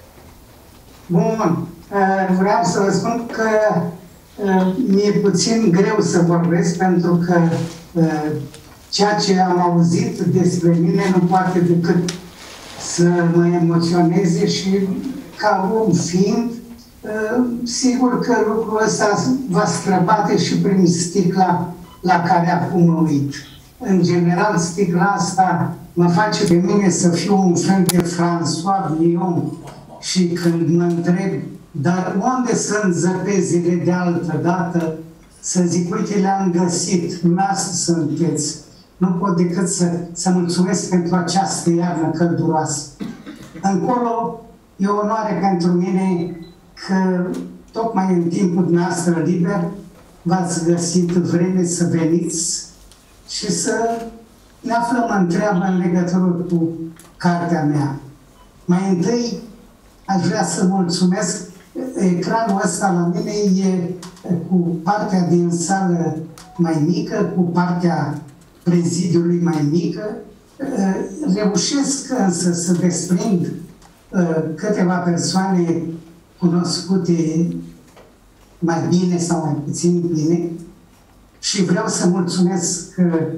Bun. Vreau să vă spun că mi-e puțin greu să vorbesc pentru că ceea ce am auzit despre mine nu poate decât să mă emoționeze și ca om fiind, sigur că lucrul ăsta va străbate și prin sticla la care acum mă uit. În general, sticla asta mă face pe mine să fiu un fel de François Villon și când mă întreb, dar unde sunt zăpezile de altă dată, să zic, uite, le-am găsit, dumneavoastră sunteți. Nu pot decât să, să mulțumesc pentru această iarnă călduroasă. Încolo, e o onoare pentru mine că tocmai în timpul dumneavoastră liber, v-ați găsit vreme să veniți și să ne aflăm în treabă în legătură cu cartea mea. Mai întâi, aș vrea să mulțumesc. Ecranul ăsta la mine e cu partea din sală mai mică, cu partea prezidiului mai mică. Reușesc însă să desprind câteva persoane cunoscute mai bine sau mai puțin bine și vreau să mulțumesc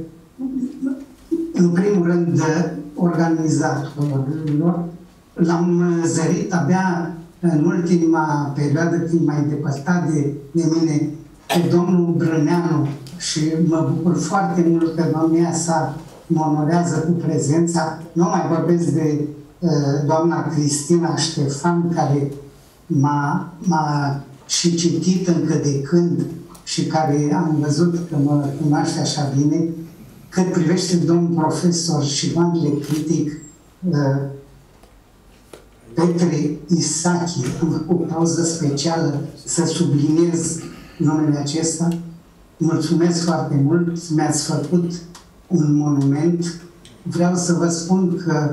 în primul rând organizatorilor. L-am zărit abia în ultima perioadă, când mai depărtat de, de mine, pe domnul Brâneanu, și mă bucur foarte mult că domnia sa mă onorează cu prezența. Nu mai vorbesc de uh, doamna Cristina Ștefan, care m-a, m-a și citit încă de când și care am văzut că mă cunoaște așa bine. Cât privește domnul profesor și doamnele critic, uh, Petre Isachi, am făcut pauză specială să subliniez numele acesta. Mulțumesc foarte mult, mi-ați făcut un monument. Vreau să vă spun că,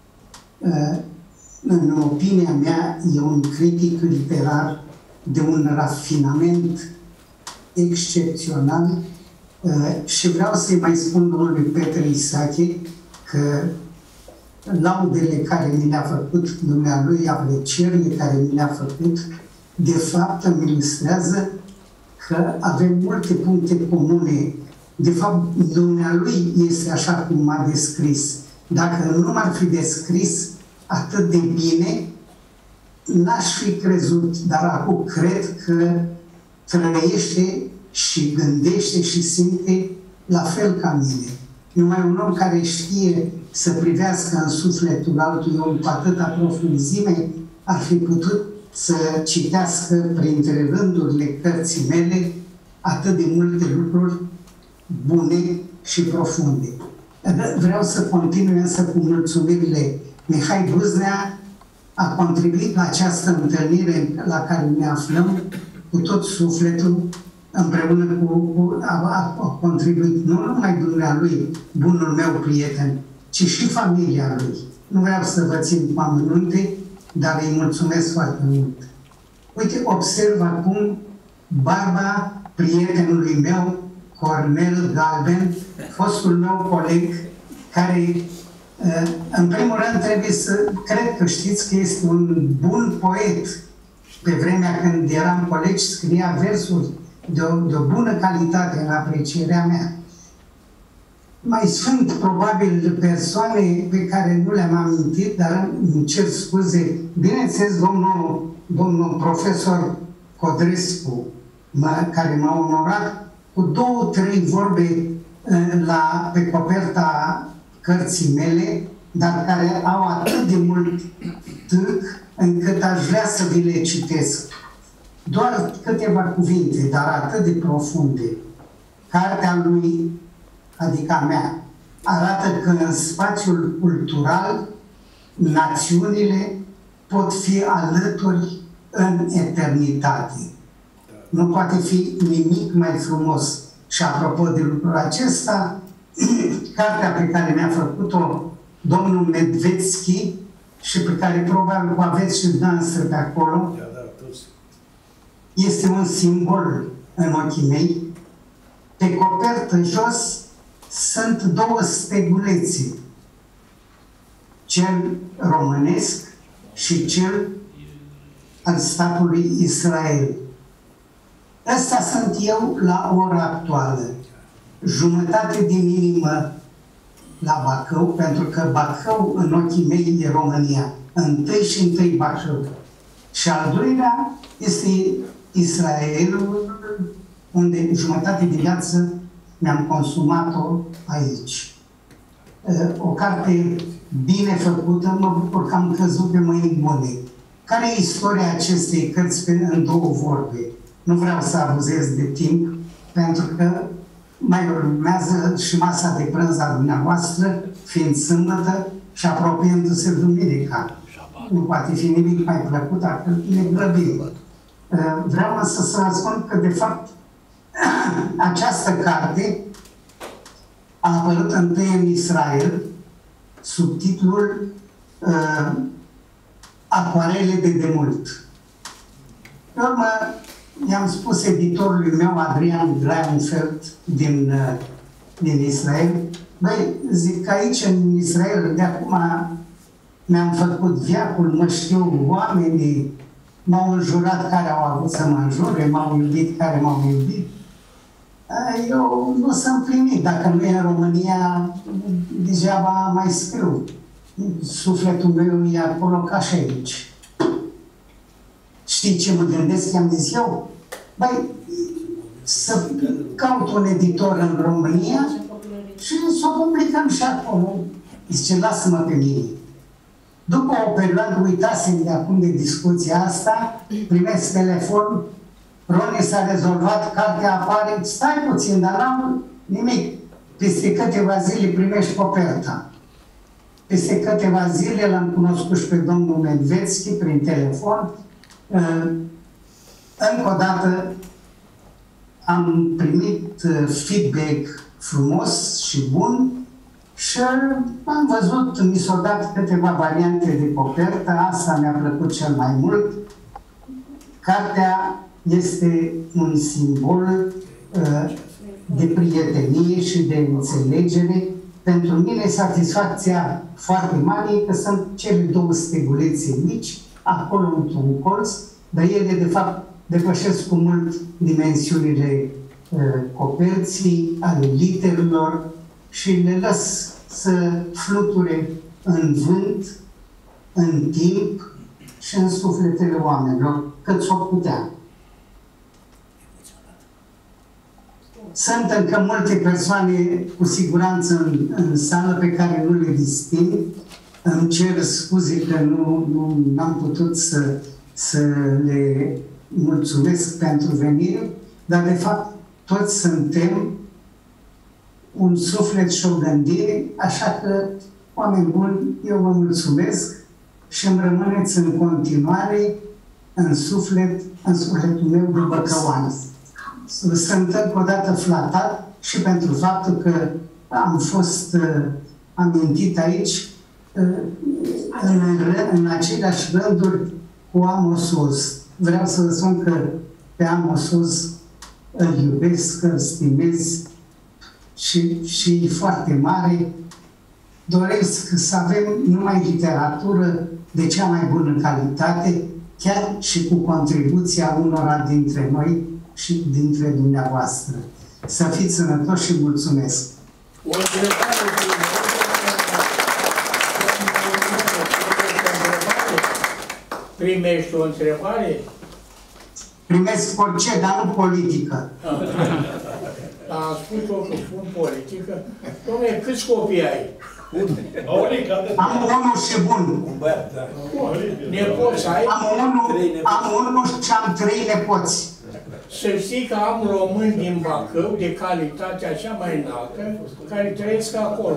în opinia mea, e un critic literar de un rafinament excepțional și vreau să-i mai spun domnului Petre Isachi că laudele care mi le-a făcut dumnealui, aprecierile care mi le-a făcut, de fapt îmi ilustrează că avem multe puncte comune. De fapt, dumnealui este așa cum m-a descris. Dacă nu m-ar fi descris atât de bine, n-aș fi crezut, dar acum cred că trăiește și gândește și simte la fel ca mine. Numai un om care știe să privească în sufletul altui om cu atâta profunzime ar fi putut să citească printre rândurile cărții mele atât de multe lucruri bune și profunde. Vreau să continui însă cu mulțumirile. Mihai Buznea a contribuit la această întâlnire la care ne aflăm cu tot sufletul, împreună cu, cu a, a, a contribuit nu numai dumnealui, bunul meu prieten, ci și familia lui. Nu vreau să vă țin cu amănunte, dar îi mulțumesc foarte mult. Uite, observ acum barba prietenului meu, Cornel Galben, fostul meu coleg, care, în primul rând, trebuie să... Cred că știți că este un bun poet. Pe vremea când eram colegi, scria versuri de o, de o bună calitate în aprecierea mea. Mai sunt probabil persoane pe care nu le-am amintit, dar îmi cer scuze. Bineînțeles, domnul, domnul profesor Codrescu, mă, care m-a onorat cu două, trei vorbe la, pe coperta cărții mele, dar care au atât de mult tâc încât aș vrea să vi le citesc. Doar câteva cuvinte, dar atât de profunde. Cartea lui, adică a mea, arată că în spațiul cultural națiunile pot fi alături în eternitate. Nu poate fi nimic mai frumos. Și apropo de lucrul acesta, cartea pe care mi-a făcut-o domnul Medvedski și pe care probabil o aveți și dumneavoastră pe acolo, este un simbol în ochii mei. Pe copertă jos sunt două stegulețe, cel românesc și cel al statului Israel. Ăsta sunt eu la ora actuală. Jumătate din inimă la Bacău, pentru că Bacău în ochii mei e România. Întâi și întâi Bacău. Și al doilea este Israelul, unde jumătate de viață mi-am consumat-o aici. O carte bine făcută, mă bucur că am căzut pe mâini bune. Care e istoria acestei cărți în două vorbe? Nu vreau să abuzez de timp, pentru că mai urmează și masa de prânz a dumneavoastră, fiind sâmbătă și apropiindu-se duminica. Nu poate fi nimic mai plăcut dacă ne grăbim. Vreau însă să vă spun că, de fapt, această carte a apărut întâi în Israel sub titlul uh, Acoarele de demult. Pe urmă, i-am spus editorului meu, Adrian Graenfeld, din, uh, din Israel, băi, zic că aici, în Israel, de acum mi-am făcut viacul, mă știu oamenii, m-au înjurat care au avut să mă înjure, m-au iubit care m-au iubit. Eu nu sunt plinit. Dacă nu e în România, degeaba mai scriu. Sufletul meu e acolo ca și aici. Știi ce mă gândesc? I-am zis eu, băi, să caut un editor în România și să o publicăm și acolo. Zice, lasă-mă pe mine. După o perioadă, uitasem de acum de discuția asta, primesc telefon, Roni, s-a rezolvat, cartea apare, stai puțin, dar n-am nimic. Peste câteva zile primești coperta. Peste câteva zile l-am cunoscut și pe domnul Medvedski prin telefon. Încă o dată am primit feedback frumos și bun și am văzut, mi s-au dat câteva variante de copertă, asta mi-a plăcut cel mai mult. Cartea este un simbol uh, de prietenie și de înțelegere. Pentru mine satisfacția foarte mare e că sunt cele două stegulețe mici, acolo într-un colț, dar ele de fapt depășesc cu mult dimensiunile uh, coperții, ale literelor și le las să fluture în vânt, în timp și în sufletele oamenilor, cât s-o putea. Sunt încă multe persoane cu siguranță în, în sală pe care nu le disting. Îmi cer scuze că nu, nu am putut să, să le mulțumesc pentru venire, dar de fapt toți suntem un suflet și o gândire, așa că, oameni buni, eu vă mulțumesc și îmi rămâneți în continuare în suflet, în sufletul meu de băcăoan. Sunt încă o dată flatat și pentru faptul că am fost uh, amintit aici uh, în, în aceleași rânduri cu Amos Oz. Vreau să vă spun că pe Amos Oz îl iubesc, îl stimez și, și e foarte mare. Doresc să avem numai literatură de cea mai bună calitate, chiar și cu contribuția unora dintre noi și dintre dumneavoastră. Să fiți sănătoși și mulțumesc! O întrebare Primești o întrebare? Primesc orice, dar nu politică. Am spus-o că spun politică. Dom'le, câți copii ai? Am unul și bun. Nepoți ai? Am unul, am unul și am trei nepoți. Să știi că am români din Bacău, de calitatea cea mai înaltă, care trăiesc acolo.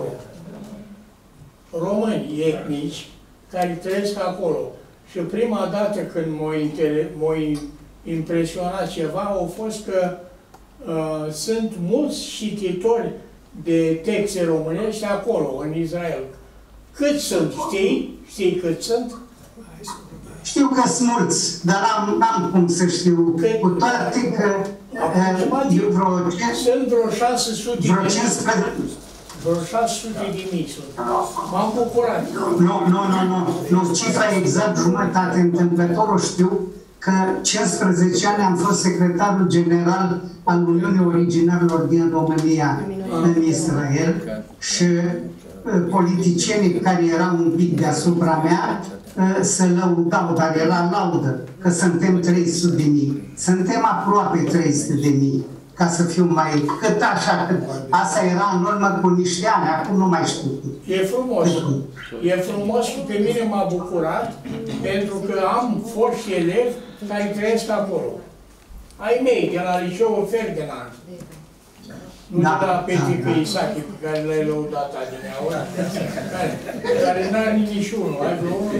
Români etnici, care trăiesc acolo. Și prima dată când m-a impresionat ceva, a fost că uh, sunt mulți cititori de texte românești acolo, în Israel. Cât sunt? Știi? Știi cât sunt? Știu că sunt mulți, dar n-am cum să știu. Cât? Cu toate că uh, vreo, sunt vreo șase sute de vreo cincisprezece. Vreo șase sute de mii. M-am bucurat. Nu, nu, nu, nu. Nu, cifra exact jumătate. Întâmplătorul știu că cincisprezece ani am fost secretarul general al Uniunii Originalilor din România în Israel și politicienii care erau un pic deasupra mea se lăudau, dar era laudă, că suntem trei sute de mii. Suntem aproape trei sute de mii, ca să fiu mai... Cât așa, cât... Asta era în urmă cu niște ani, acum nu mai știu. E frumos. E frumos și pe mine m-a bucurat, pentru că am foști elevi care trăiesc acolo. Ai mei, de la liceul Ferdinand. Nu da, de la Petrică da, Isache, pe care l-ai lăudat adineaura, care, care n-are niciunul, ai vreo unul,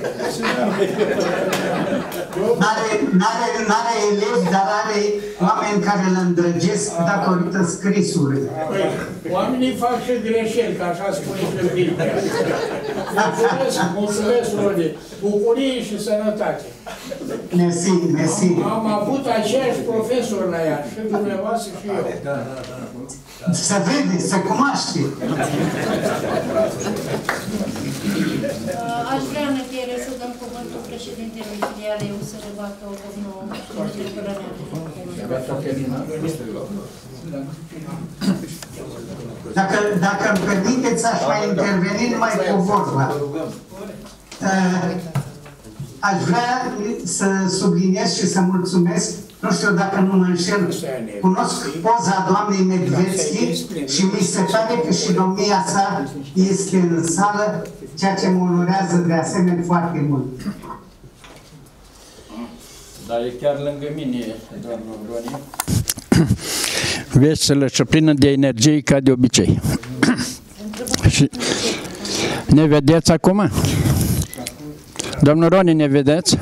N-are, n-are elevi, dar are oameni care îl îndrăgesc datorită scrisului. Păi, oamenii fac și greșeli, că așa spune pe Biblia. Mulțumesc, mulțumesc, Rode. Bucurie și sănătate. Mersi, mersi. Am, am avut aceiași profesori la ea, și dumneavoastră și eu. Da, da, da. Să vede, să cunoaște. Aș vrea în încheiere să dăm cuvântul președintelui filialei U S R Bacău, domnul Dimitrie Părăneanu. Dacă, dacă îmi permiteți, aș mai interveni numai cu vorba. Aș vrea să subliniez și să mulțumesc, nu știu dacă nu mă înșel, cunosc poza doamnei Medvedski și mi se pare că și domnia sa este în sală, ceea ce mă onorează de asemenea foarte mult. Dar e chiar lângă mine, doamnă Roni. Veselă și plină de energie ca de obicei. Și ne vedeți acum? Domnul Roni, ne vedeți?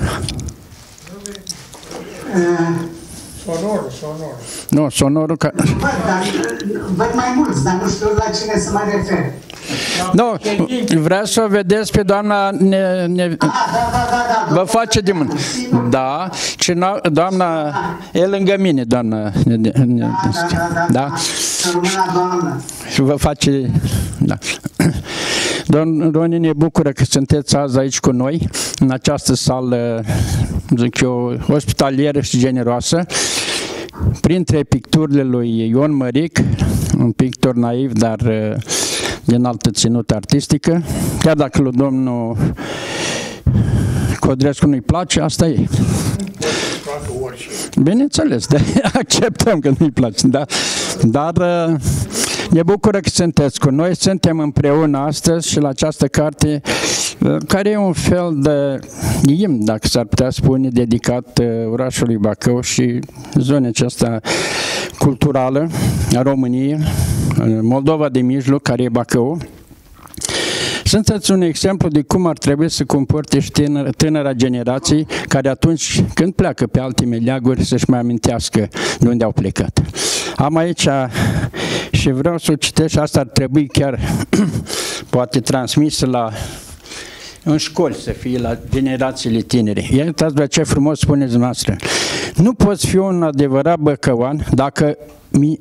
Sonorul, sonorul. Nu, sonorul ca... Văd, dar, văd mai mulți, dar nu știu la cine să mă refer. Nu, vreau să o vedeți pe doamna... Ne, ne... Ah, da, da, da, da. Vă face de mână. Da, cine, doamna... E lângă mine, doamna... Da, da, da, da. Să rămână doamna. Și vă face... Da. Domnul Roni, ne bucură că sunteți azi aici cu noi, în această sală, zic eu, ospitalieră și generoasă, printre picturile lui Ion Măric, un pictor naiv, dar de înaltă ținută artistică. Chiar dacă lui domnul Codrescu nu-i place, asta e. Bineînțeles, de acceptăm că nu-i place, da? Dar ne bucură că sunteți cu noi, suntem împreună astăzi și la această carte, care e un fel de imn, dacă s-ar putea spune, dedicat orașului Bacău și zona aceasta culturală a României, Moldova de Mijloc, care e Bacău. Sunteți un exemplu de cum ar trebui să comporte și tânăra, tânăra generație care atunci când pleacă pe alte meleaguri să-și mai amintească de unde au plecat. Am aici și vreau să o citesc și asta ar trebui chiar poate transmisă la în școli să fie la generațiile tinere. Uitați-vă ce frumos spuneți dumneavoastră. Nu poți fi un adevărat băcăuan dacă mi...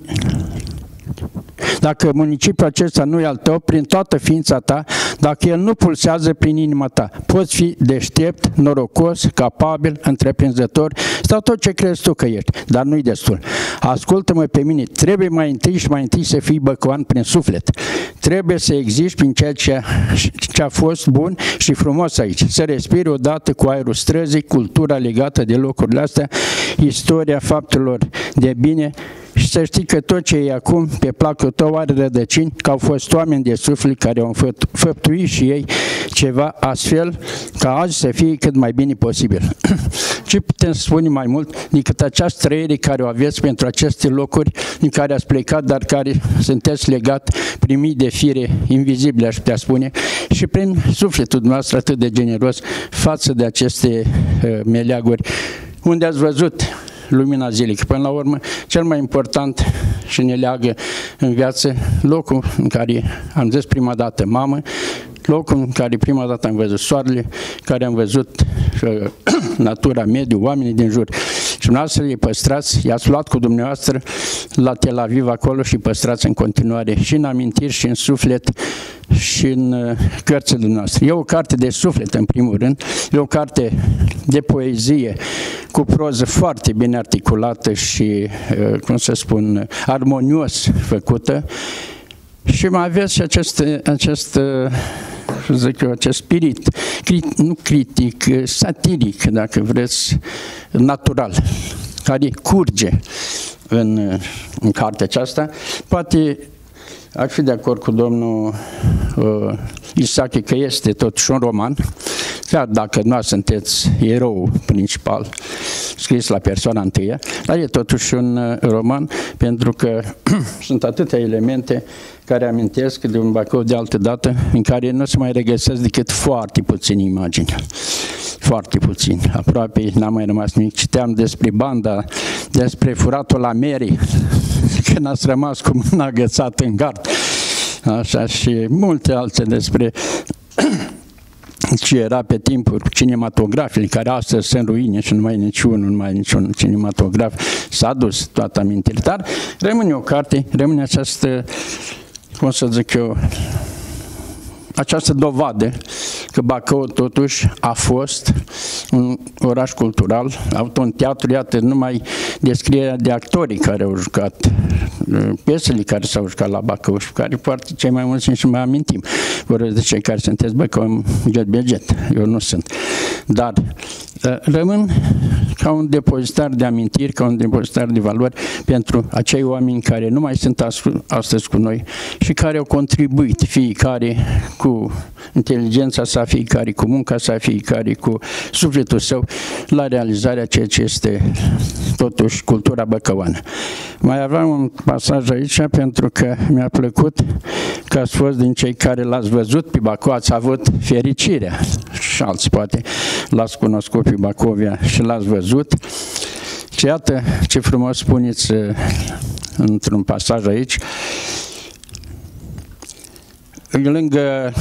Dacă municipiul acesta nu e al tău, prin toată ființa ta, dacă el nu pulsează prin inima ta, poți fi deștept, norocos, capabil, întreprinzător sau tot ce crezi tu că ești, dar nu-i destul. Ascultă-mă pe mine, trebuie mai întâi și mai întâi să fii băcăuan prin suflet. Trebuie să existi prin ceea ce, ce a fost bun și frumos aici. Să respiri odată cu aerul străzii, cultura legată de locurile astea, istoria faptelor de bine, și să știi că tot ce e acum pe placul tău are rădăcini, că au fost oameni de suflet care au făptuit și ei ceva astfel ca azi să fie cât mai bine posibil. Ce putem spune mai mult decât această trăire care o aveți pentru aceste locuri din care ați plecat, dar care sunteți legat prin mii de fire invizibile, aș putea spune, și prin sufletul dumneavoastră atât de generos față de aceste uh, meleaguri, unde ați văzut lumina zilei. Până la urmă, cel mai important și ne leagă în viață locul în care am zis prima dată mamă, locul în care prima dată am văzut soarele, care am văzut uh, natura, mediul, oamenii din jur. Și dumneavoastră îi păstrați, i-ați luat cu dumneavoastră la Tel Aviv acolo și păstrați în continuare și în amintiri și în suflet și în uh, cărțile dumneavoastră. E o carte de suflet în primul rând, e o carte de poezie cu proză foarte bine articulată și, uh, cum să spun, armonios făcută. Și mai aveți și acest, acest, zic eu, acest spirit, crit, nu critic, satiric, dacă vreți, natural, care curge în, în cartea aceasta. Poate aș fi de acord cu domnul uh, Isache că este totuși un roman, chiar dacă nu sunteți erou principal scris la persoana întâia, dar e totuși un roman, pentru că sunt atâtea elemente care amintesc de un Bacău de altă dată, în care nu se mai regăsesc decât foarte puțini imagini. Foarte puțin, aproape n-a mai rămas nimic. Citeam despre banda, despre furatul la Mary, când ați rămas cu mâna agățată în gard, așa, și multe alte despre ce era pe timpuri cinematografii, care astăzi sunt în ruine și nu mai e niciunul, nu mai e niciun cinematograf. S-a dus toată amintirea, dar rămâne o carte, rămâne această, cum să zic eu, această dovadă că Bacău totuși a fost un oraș cultural, a avut un teatru, iată, numai descrierea de actorii care au jucat, piesele care s-au jucat la Bacău și care foarte cei mai mulți nici nu mai amintim. Vorbesc de cei care sunteți Bacău jet be jet, eu nu sunt. Dar rămân ca un depozitar de amintiri, ca un depozitar de valori pentru acei oameni care nu mai sunt astăzi cu noi și care au contribuit, fiecare cu inteligența sa, fiecare cu munca sa, fiecare cu sufletul său, la realizarea ceea ce este totuși cultura băcăuană. Mai aveam un pasaj aici pentru că mi-a plăcut că ați fost din cei care l-ați văzut pe Bacău, ați avut fericirea și alții poate l-ați cunoscut pe Bacovia și l-ați văzut. Și iată ce frumos spuneți într-un pasaj aici. Lângă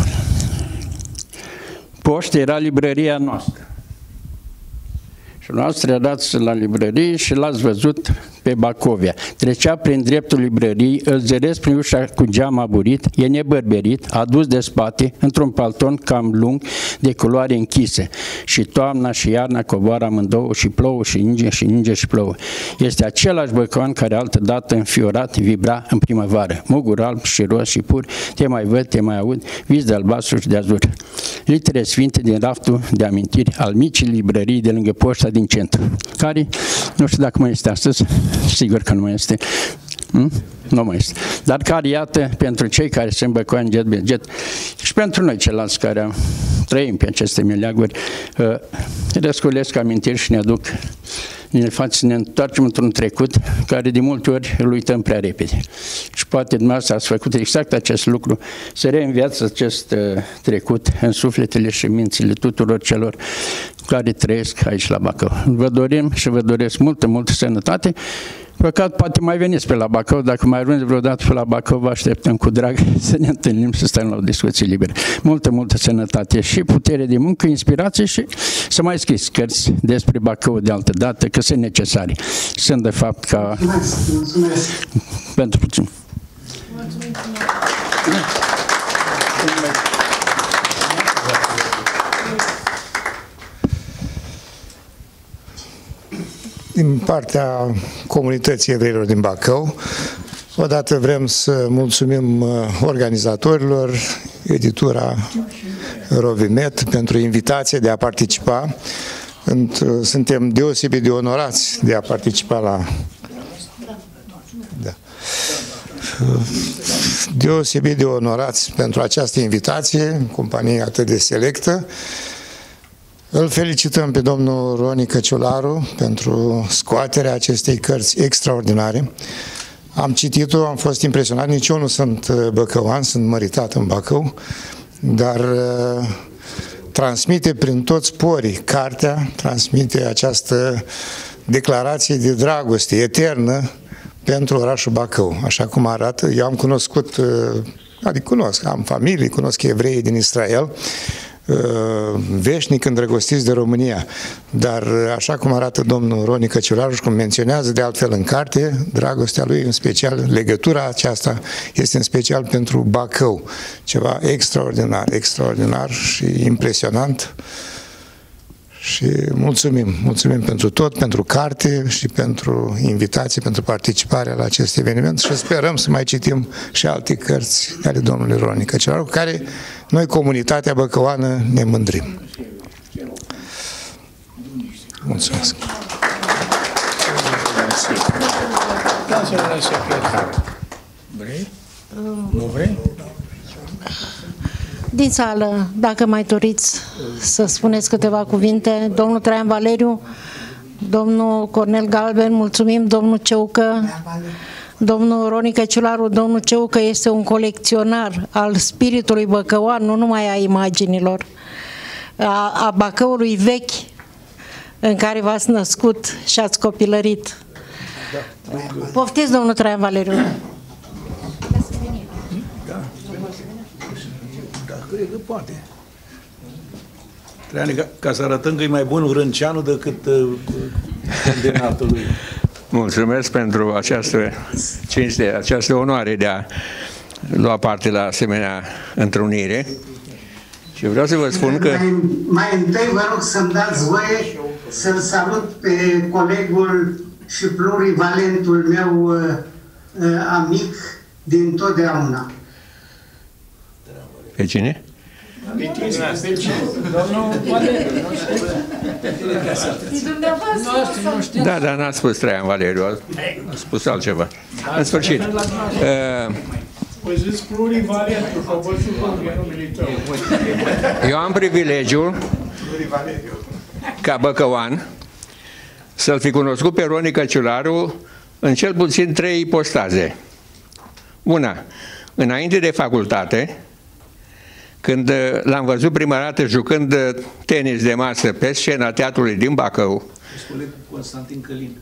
poștă era librăria noastră. Și noastră erați la librărie și l-ați văzut pe Bacovia. Trecea prin dreptul librăriei, îl zăresc prin ușa cu geam aburit, e nebărberit, adus de spate, într-un palton cam lung, de culoare închisă. Și toamna și iarna coboară amândouă și plouă și ninge și ninge și plouă. Este același băcăuan care altădată înfiorat vibra în primăvară. Mugur alb și roz și pur, te mai văd, te mai aud, vis de albastru și de azur. Litere sfinte din raftul de amintiri al micii librării de lângă poșta din centru, care, nu știu dacă mai este astăzi, sigur că nu mai este, hmm? Nu mai este, dar care, iată, pentru cei care sunt băcoani jet be jet și pentru noi ceilalți care trăim pe aceste meleaguri, uh, răscolesc amintiri și ne aduc, ne fac să ne întoarcem într-un trecut care de multe ori îl uităm prea repede. Și poate dumneavoastră ați făcut exact acest lucru, să reînviați acest uh, trecut în sufletele și mințile tuturor celor care trăiesc aici la Bacău. Vă dorim și vă doresc multă, multă sănătate. Păcat, poate mai veniți pe la Bacău, dacă mai ajungeți vreodată pe la Bacău, vă așteptăm cu drag să ne întâlnim, să stăm la o discuție liberă. Multă, multă sănătate și putere de muncă, inspirație și să mai scriți cărți despre Bacău de altă dată, că sunt necesari. Sunt, de fapt, ca... Mulțumesc, mulțumesc. Pentru puțin. Mulțumim. Din partea comunității evreilor din Bacău, odată vrem să mulțumim organizatorilor, editura Rovimet, pentru invitație de a participa. Suntem deosebit de onorați de a participa la... Da. Deosebit de onorați pentru această invitație, companie atât de selectă. Îl felicităm pe domnul Roni Căciularu pentru scoaterea acestei cărți extraordinare. Am citit-o, am fost impresionat, nici eu nu sunt băcăuan, sunt măritat în Bacău, dar uh, transmite prin toți porii cartea, transmite această declarație de dragoste eternă pentru orașul Bacău, așa cum arată. Eu am cunoscut, uh, adică cunosc, am familie, cunosc evreii din Israel, veșnic îndrăgostiți de România. Dar așa cum arată domnul Roni Căciularu și cum menționează de altfel în carte, dragostea lui, în special, legătura aceasta este în special pentru Bacău. Ceva extraordinar, extraordinar și impresionant. Și mulțumim, mulțumim pentru tot, pentru carte și pentru invitații, pentru participarea la acest eveniment și sperăm să mai citim și alte cărți ale domnului Roni Căciularu, cu care noi, comunitatea băcăuană, ne mândrim. Mulțumesc. Vrei? Nu vrei? Din sală, dacă mai doriți să spuneți câteva cuvinte, domnul Traian Valeriu, domnul Cornel Galben, mulțumim, domnul Ceucă, domnul Roni Căciularu. Domnul Ceucă este un colecționar al spiritului băcăuan, nu numai a imaginilor, a, a Bacăului vechi, în care v-ați născut și ați copilărit. Poftiți, domnul Traian Valeriu. Poate. Traian, ca, ca să arătăm că e mai bun Vrânceanu decât uh, condenatul lui. Mulțumesc pentru această cinste, această onoare de a lua parte la asemenea întrunire. Și vreau să vă spun că... Mai, mai întâi vă rog să-mi dați voie să-l salut pe colegul și plurivalentul meu uh, uh, amic din totdeauna. Pe cine? Da, dar n-a spus Traian Valeriu, a spus altceva. În sfârșit. Eu am privilegiul, ca băcăuan, să-l fi cunoscut pe Roni Căciularu în cel puțin trei ipostaze. Una, înainte de facultate, când l-am văzut prima dată jucând tenis de masă pe scena teatrului din Bacău. Constantin Călin.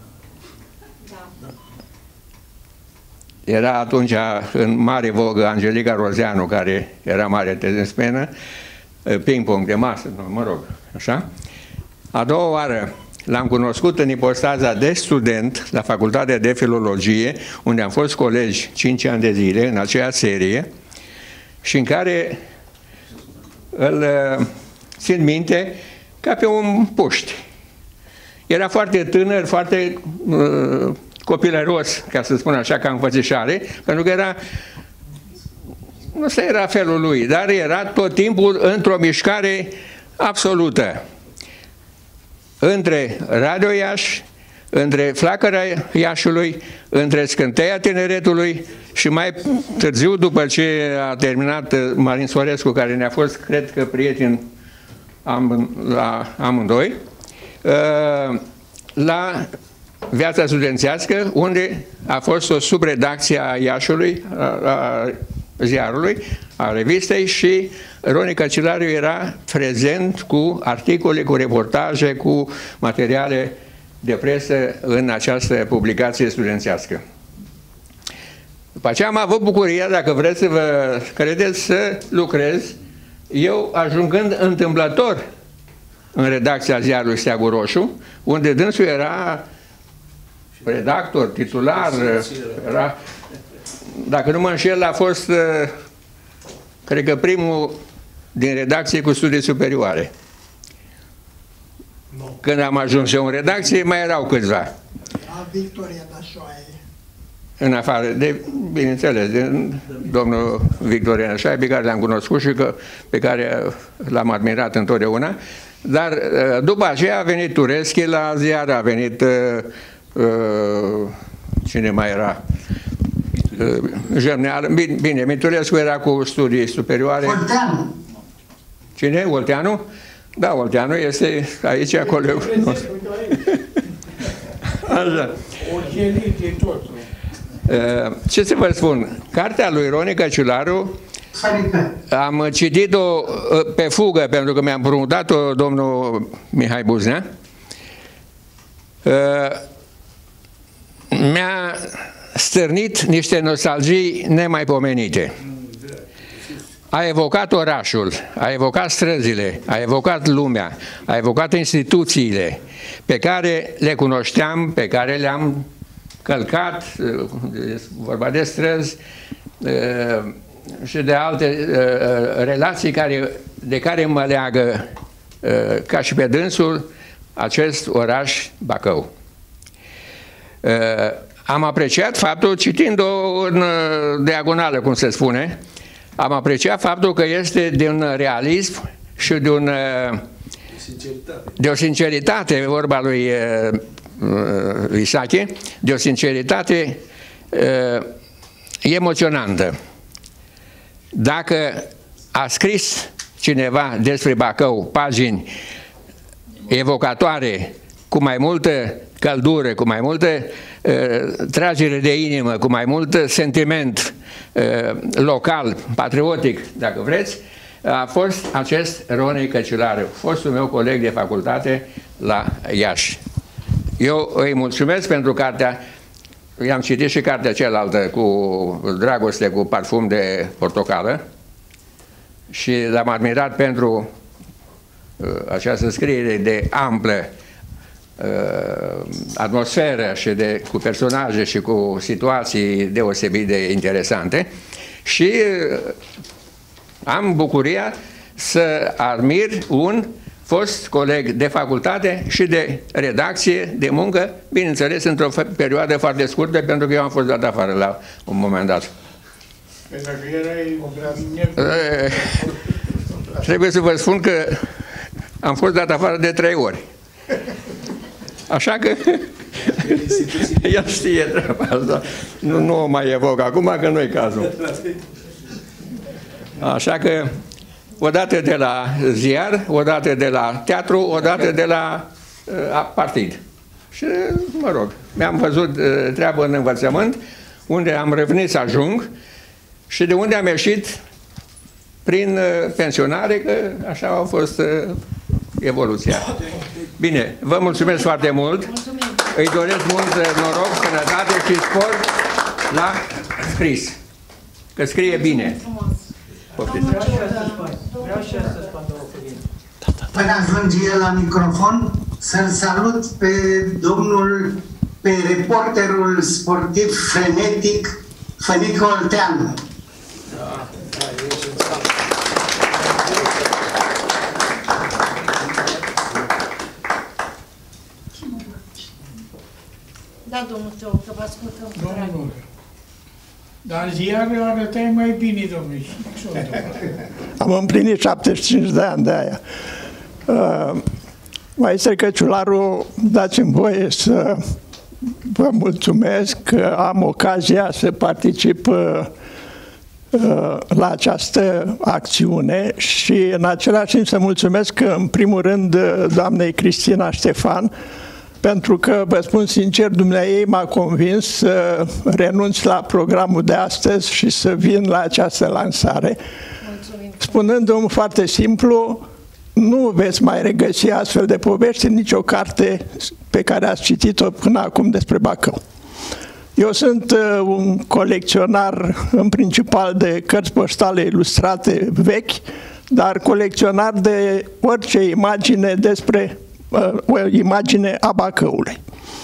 Era atunci în mare vogă Angelica Rozeanu, care era mare tenismenă, ping-pong de masă, mă rog, așa. A doua oară l-am cunoscut în ipostaza de student la Facultatea de Filologie, unde am fost colegi cinci ani de zile în aceea serie, și în care îl țin minte ca pe un puști. Era foarte tânăr, foarte uh, copilăros, ca să spun așa, ca înfățișare, pentru că era, nu ăsta era felul lui, dar era tot timpul într-o mișcare absolută. Între Radio Iași, între Flacăra Iașului, între Scânteia Tineretului și mai târziu, după ce a terminat Marin Sorescu, care ne-a fost, cred că, prieten am, la amândoi, la Viața Studențească, unde a fost o subredacție a Iașului, a, a ziarului, a revistei, și Roni Căciularu era prezent cu articole, cu reportaje, cu materiale de presă în această publicație studențească. După aceea am avut bucuria, dacă vreți să vă credeți, să lucrez, eu ajungând întâmplător în redacția ziarului Steagul Roșu, unde dânsul era redactor, titular, era, dacă nu mă înșel, a fost, cred că, primul din redacție cu studii superioare. Când am ajuns eu în redacție, mai erau câțiva. A Victoria Nașoaie. În afară de, bineînțeles, de domnul Victorian Șai, pe care l-am cunoscut și că, pe care l-am admirat întotdeauna. Dar după aceea a venit Tureschi la ziar, a venit uh, uh, cine mai era? Uh, Jărneal, bine, bine, Miturescu era cu studii superioare. Olteanu. Cine? Olteanu? Da, Olteanu este aici, colegul nostru. Așa. Ce să vă spun? Cartea lui Roni Căciularu am citit-o pe fugă, pentru că mi-a împrumutat-o domnul Mihai Buznea. Mi-a stârnit niște nostalgii nemaipomenite. A evocat orașul, a evocat străzile, a evocat lumea, a evocat instituțiile pe care le cunoșteam, pe care le-am călcat, vorba de străzi și de alte relații care, de care mă leagă, ca și pe dânsul, acest oraș Bacău. Am apreciat faptul, citind-o în diagonală, cum se spune, am apreciat faptul că este de un realism și de, un, de o sinceritate, vorba lui Isache, de o sinceritate emoționantă. Dacă a scris cineva despre Bacău pagini evocatoare cu mai multă căldură, cu mai multă uh, tragere de inimă, cu mai mult sentiment uh, local, patriotic, dacă vreți, a fost acest Roni Căciularu, fostul meu coleg de facultate la Iași. Eu îi mulțumesc pentru cartea, i-am citit și cartea cealaltă cu Dragoste cu parfum de portocală și l-am admirat pentru uh, această scriere de amplă uh, atmosferă și de, cu personaje și cu situații deosebit de interesante și uh, am bucuria să admir un fost coleg de facultate și de redacție, de muncă, bineînțeles într-o perioadă foarte scurtă, pentru că eu am fost dat afară la un moment dat. Pentru că erai... Trebuie să vă spun că am fost dat afară de trei ori. Așa că el știe treaba asta. Nu, nu o mai evoc acum, că nu-i cazul. Așa că odată de la ziar, odată de la teatru, odată de la uh, partid. Și, mă rog, mi-am văzut uh, treabă în învățământ, unde am revenit să ajung și de unde am ieșit prin uh, pensionare, că așa a fost uh, evoluția. Bine, vă mulțumesc foarte mult. Mulțumim. Îi doresc mult noroc, sănătate și spor la scris. Că scrie bine. Până ajunge el la microfon, să-l salut pe domnul, pe reporterul sportiv frenetic, Fănică Olteanu. Da, domnul Teo, că vă ascultăm. Domnul, dar ziarul arătai mai bine, domnule. Am împlinit șaptezeci și cinci de ani de aia. Uh, Maestre Căciularu, dați-mi voie să vă mulțumesc că am ocazia să particip uh, uh, la această acțiune și în același timp să mulțumesc în primul rând doamnei Cristina Ștefan, pentru că, vă spun sincer, dumneaei m-a convins să renunț la programul de astăzi și să vin la această lansare. Mulțumim. Spunându-mi foarte simplu, nu veți mai regăsi astfel de povești în nicio carte pe care ați citit-o până acum despre Bacău. Eu sunt uh, un colecționar în principal de cărți poștale ilustrate vechi, dar colecționar de orice imagine despre o imagine a Bacăului.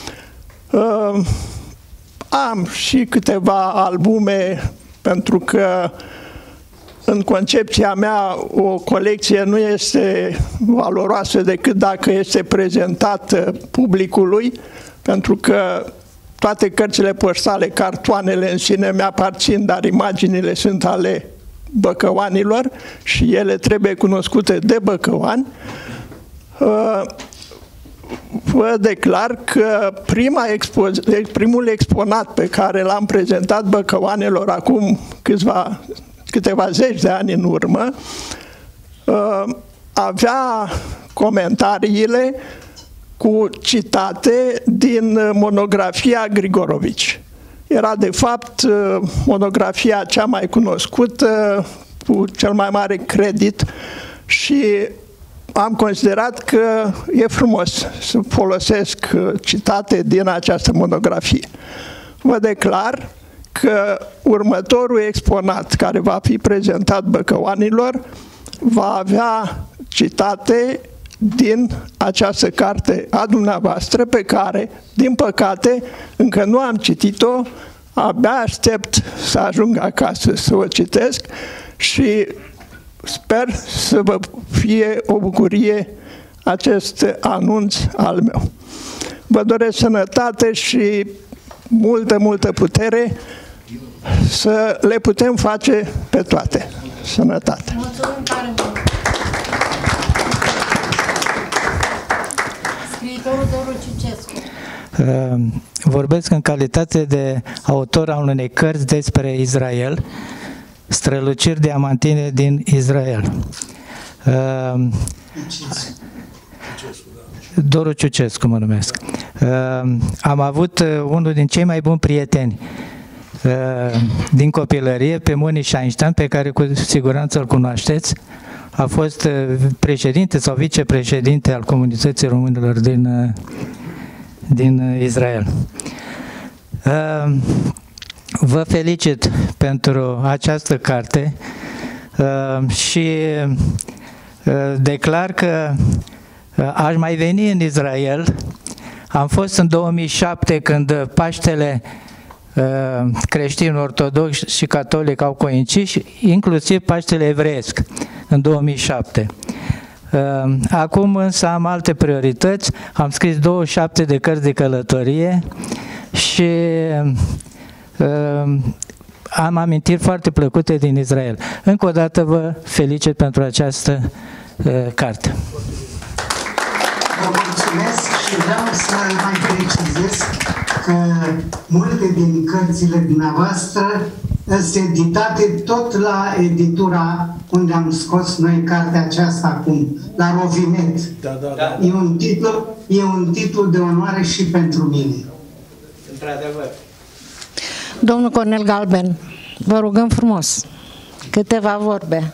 Uh, am și câteva albume, pentru că în concepția mea o colecție nu este valoroasă decât dacă este prezentată publicului, pentru că toate cărțile poștale, cartoanele în sine mi-aparțin, dar imaginile sunt ale băcăuanilor și ele trebuie cunoscute de băcăuani. Uh, Vă declar că prima expo primul exponat pe care l-am prezentat băcăuanelor acum câțiva, câteva zeci de ani în urmă uh, avea comentariile cu citate din monografia Grigorovici. Era de fapt monografia cea mai cunoscută, cu cel mai mare credit și am considerat că e frumos să folosesc citate din această monografie. Vă declar că următorul exponat care va fi prezentat băcăuanilor va avea citate din această carte a dumneavoastră, pe care, din păcate, încă nu am citit-o, abia aștept să ajung acasă să o citesc și sper să vă fie o bucurie acest anunț al meu. Vă doresc sănătate și multă, multă putere să le putem face pe toate. Sănătate! Mulțumim tare mult! Scriitorul Doru Cicescu. Vorbesc în calitate de autor al unei cărți despre Israel, Străluciri diamantine din Israel. Doru Ciucescu mă numesc. Am avut unul din cei mai buni prieteni din copilărie, pe Moniș Einstein, pe care cu siguranță îl cunoașteți. A fost președinte sau vicepreședinte al comunității românilor din, din Israel. Vă felicit pentru această carte și declar că aș mai veni în Israel. Am fost în două mii șapte când Paștele creștin ortodox și catolic au coincis, inclusiv Paștele evreiesc în două mii șapte. Acum însă am alte priorități. Am scris douăzeci și șapte de cărți de călătorie și am amintiri foarte plăcute din Israel. Încă o dată vă felicit pentru această carte. Vă mulțumesc și vreau să mai precizez că multe din cărțile dumneavoastră sunt editate tot la editura unde am scos noi cartea aceasta acum, la Rovinet. Da, da, da. E un titlu, e un titlu de onoare și pentru mine. Într-adevăr. Domnul Cornel Galben, vă rugăm frumos, câteva vorbe.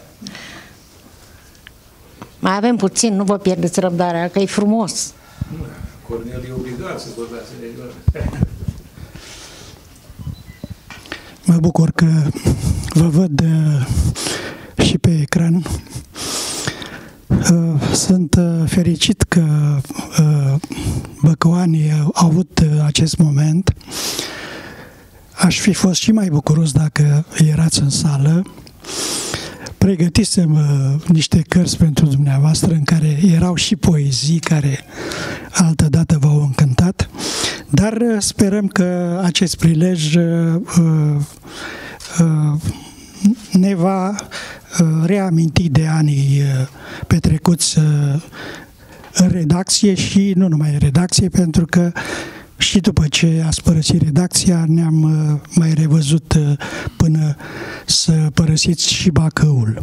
Mai avem puțin, nu vă pierdeți răbdarea, că e frumos. Cornel e obligat să vorbească de Mă bucur că vă văd și pe ecran. Sunt fericit că băcăoanii au avut acest moment. Aș fi fost și mai bucuros dacă erați în sală. Pregătisem uh, niște cărți pentru dumneavoastră în care erau și poezii care altă dată v-au încântat, dar uh, sperăm că acest prilej uh, uh, ne va uh, reaminti de anii uh, petrecuți uh, în redacție și nu numai în redacție, pentru că și după ce ați părăsit redacția, ne-am uh, mai revăzut uh, până să părăsiți și Bacăul.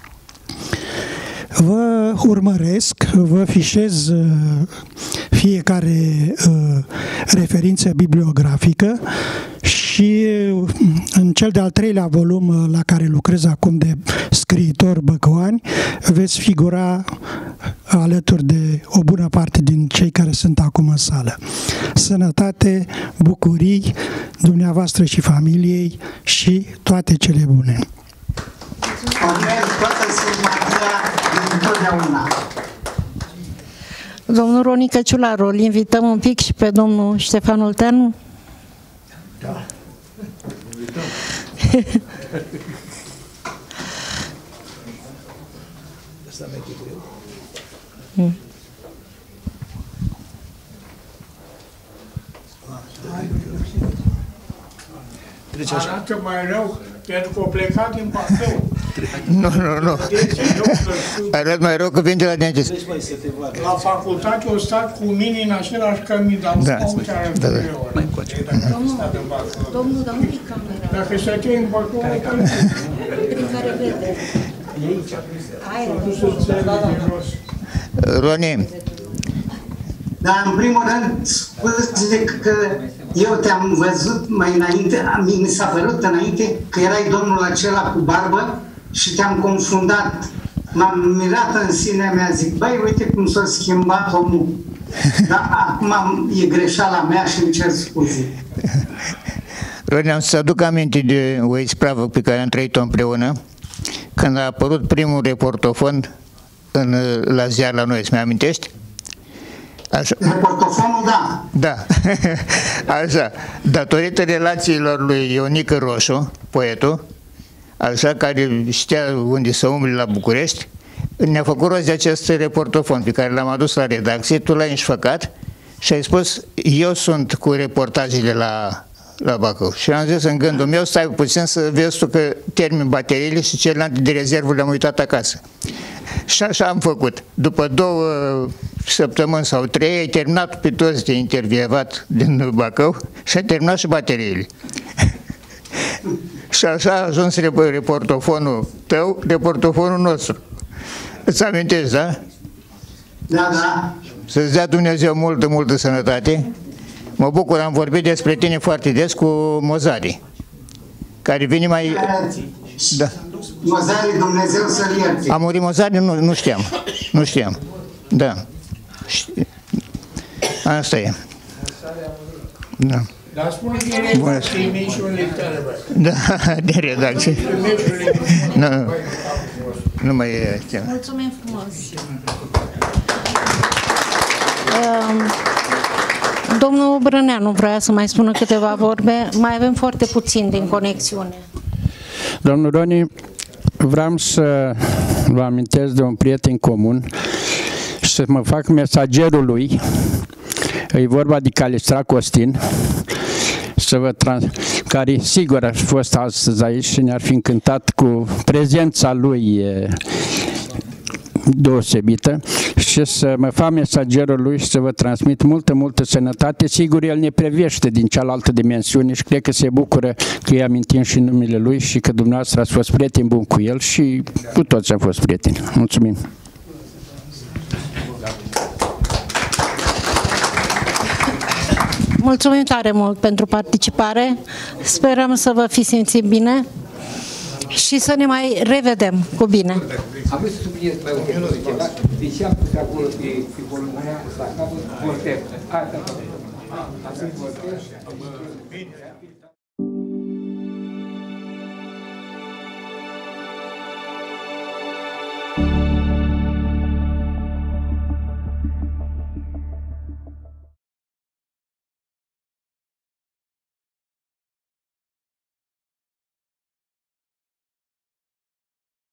Vă urmăresc, vă fișez uh, fiecare uh, referință bibliografică și uh, în cel de-al treilea volum uh, la care lucrez acum de scriitor băcăoani, veți figura alături de o bună parte din cei care sunt acum în sală. Sănătate, bucurii dumneavoastră și familiei și toate cele bune. Amen, toată simpatia din totdeauna. Domnul Ronica Ciularu, îl invităm un pic și pe domnul Ștefan Olteanu? Da. Invităm. Asta merge cu el. Hmm. Deci arată mai rău pentru că o plecat din Bacău. Nu, nu, nu. Arăt mai rău că vin de la dentist. La facultate o stat cu mine în același cămin, dar nu știu ce arătă rău. Domnul, dă un pic camera. Dacă stătea în Bacău, prin care vede. Roni. Dar în primul rând, scuze că eu te-am văzut mai înainte, mi s-a părut înainte că erai domnul acela cu barbă și te-am confundat. M-am mirat în sinea mea, zic, băi, uite cum s-a schimbat omul. Dar acum e greșeala mea și îmi cer scuze. Roni, am să aduc aminte de o ispravă pe care am trăit-o împreună când a apărut primul reportofon în, la ziar la noi, îți mi-amintești? Așa. Reportofonul, da. Da. Așa. Datorită relațiilor lui Ionică Roșu, poetul, așa, care știa unde să umble la București, ne-a făcut rost de acest reportofon pe care l-am adus la redacție, tu l-ai înșfăcat și ai spus, eu sunt cu reportajele la, la Bacău. Și am zis în gândul meu, stai puțin să vezi tu că termin bateriile și celelalte de rezervă le-am uitat acasă. Și așa am făcut. După două săptămâni sau trei, ai terminat pe toți de intervievat din Bacău și ai terminat și bateriile. Și așa a ajuns reportofonul tău, reportofonul nostru. Îți amintești, da? Da, da. Să-ți dea Dumnezeu multă, multă sănătate. Mă bucur, am vorbit despre tine foarte des cu Mozari, care vine mai... Da. Mozari, Dumnezeu să-l ierte. A murit Mozari? Nu, nu știam. Nu știam. Da. Asta e. Da. Dar spune din redacție, și un lectare, bă. Da, din redacție. Nu, nu mai e tema. Mulțumim frumos. Domnul Brâneanu vrea să mai spună câteva vorbe. Mai avem foarte puțin din conexiune. Domnul Roni, vreau să vă amintesc de un prieten comun și să mă fac mesagerul lui. E vorba de Calistrat Costin, să vă trans... care sigur a fost astăzi aici și ne-ar fi încântat cu prezența lui deosebită și să mă fac mesagerul lui și să vă transmit multă, multă sănătate. Sigur, el ne prevește din cealaltă dimensiune și cred că se bucură că îi amintim și numele lui și că dumneavoastră ați fost prieten bun cu el și cu toți am fost prieteni. Mulțumim! Mulțumim tare mult pentru participare. Sperăm să vă fi simțit bine și să ne mai revedem cu bine. Am vrut să subliniez mai ușor ceva. De ce am pus acolo pe, pe volumarea asta? Voltaire. Asta. Asta e Voltaire.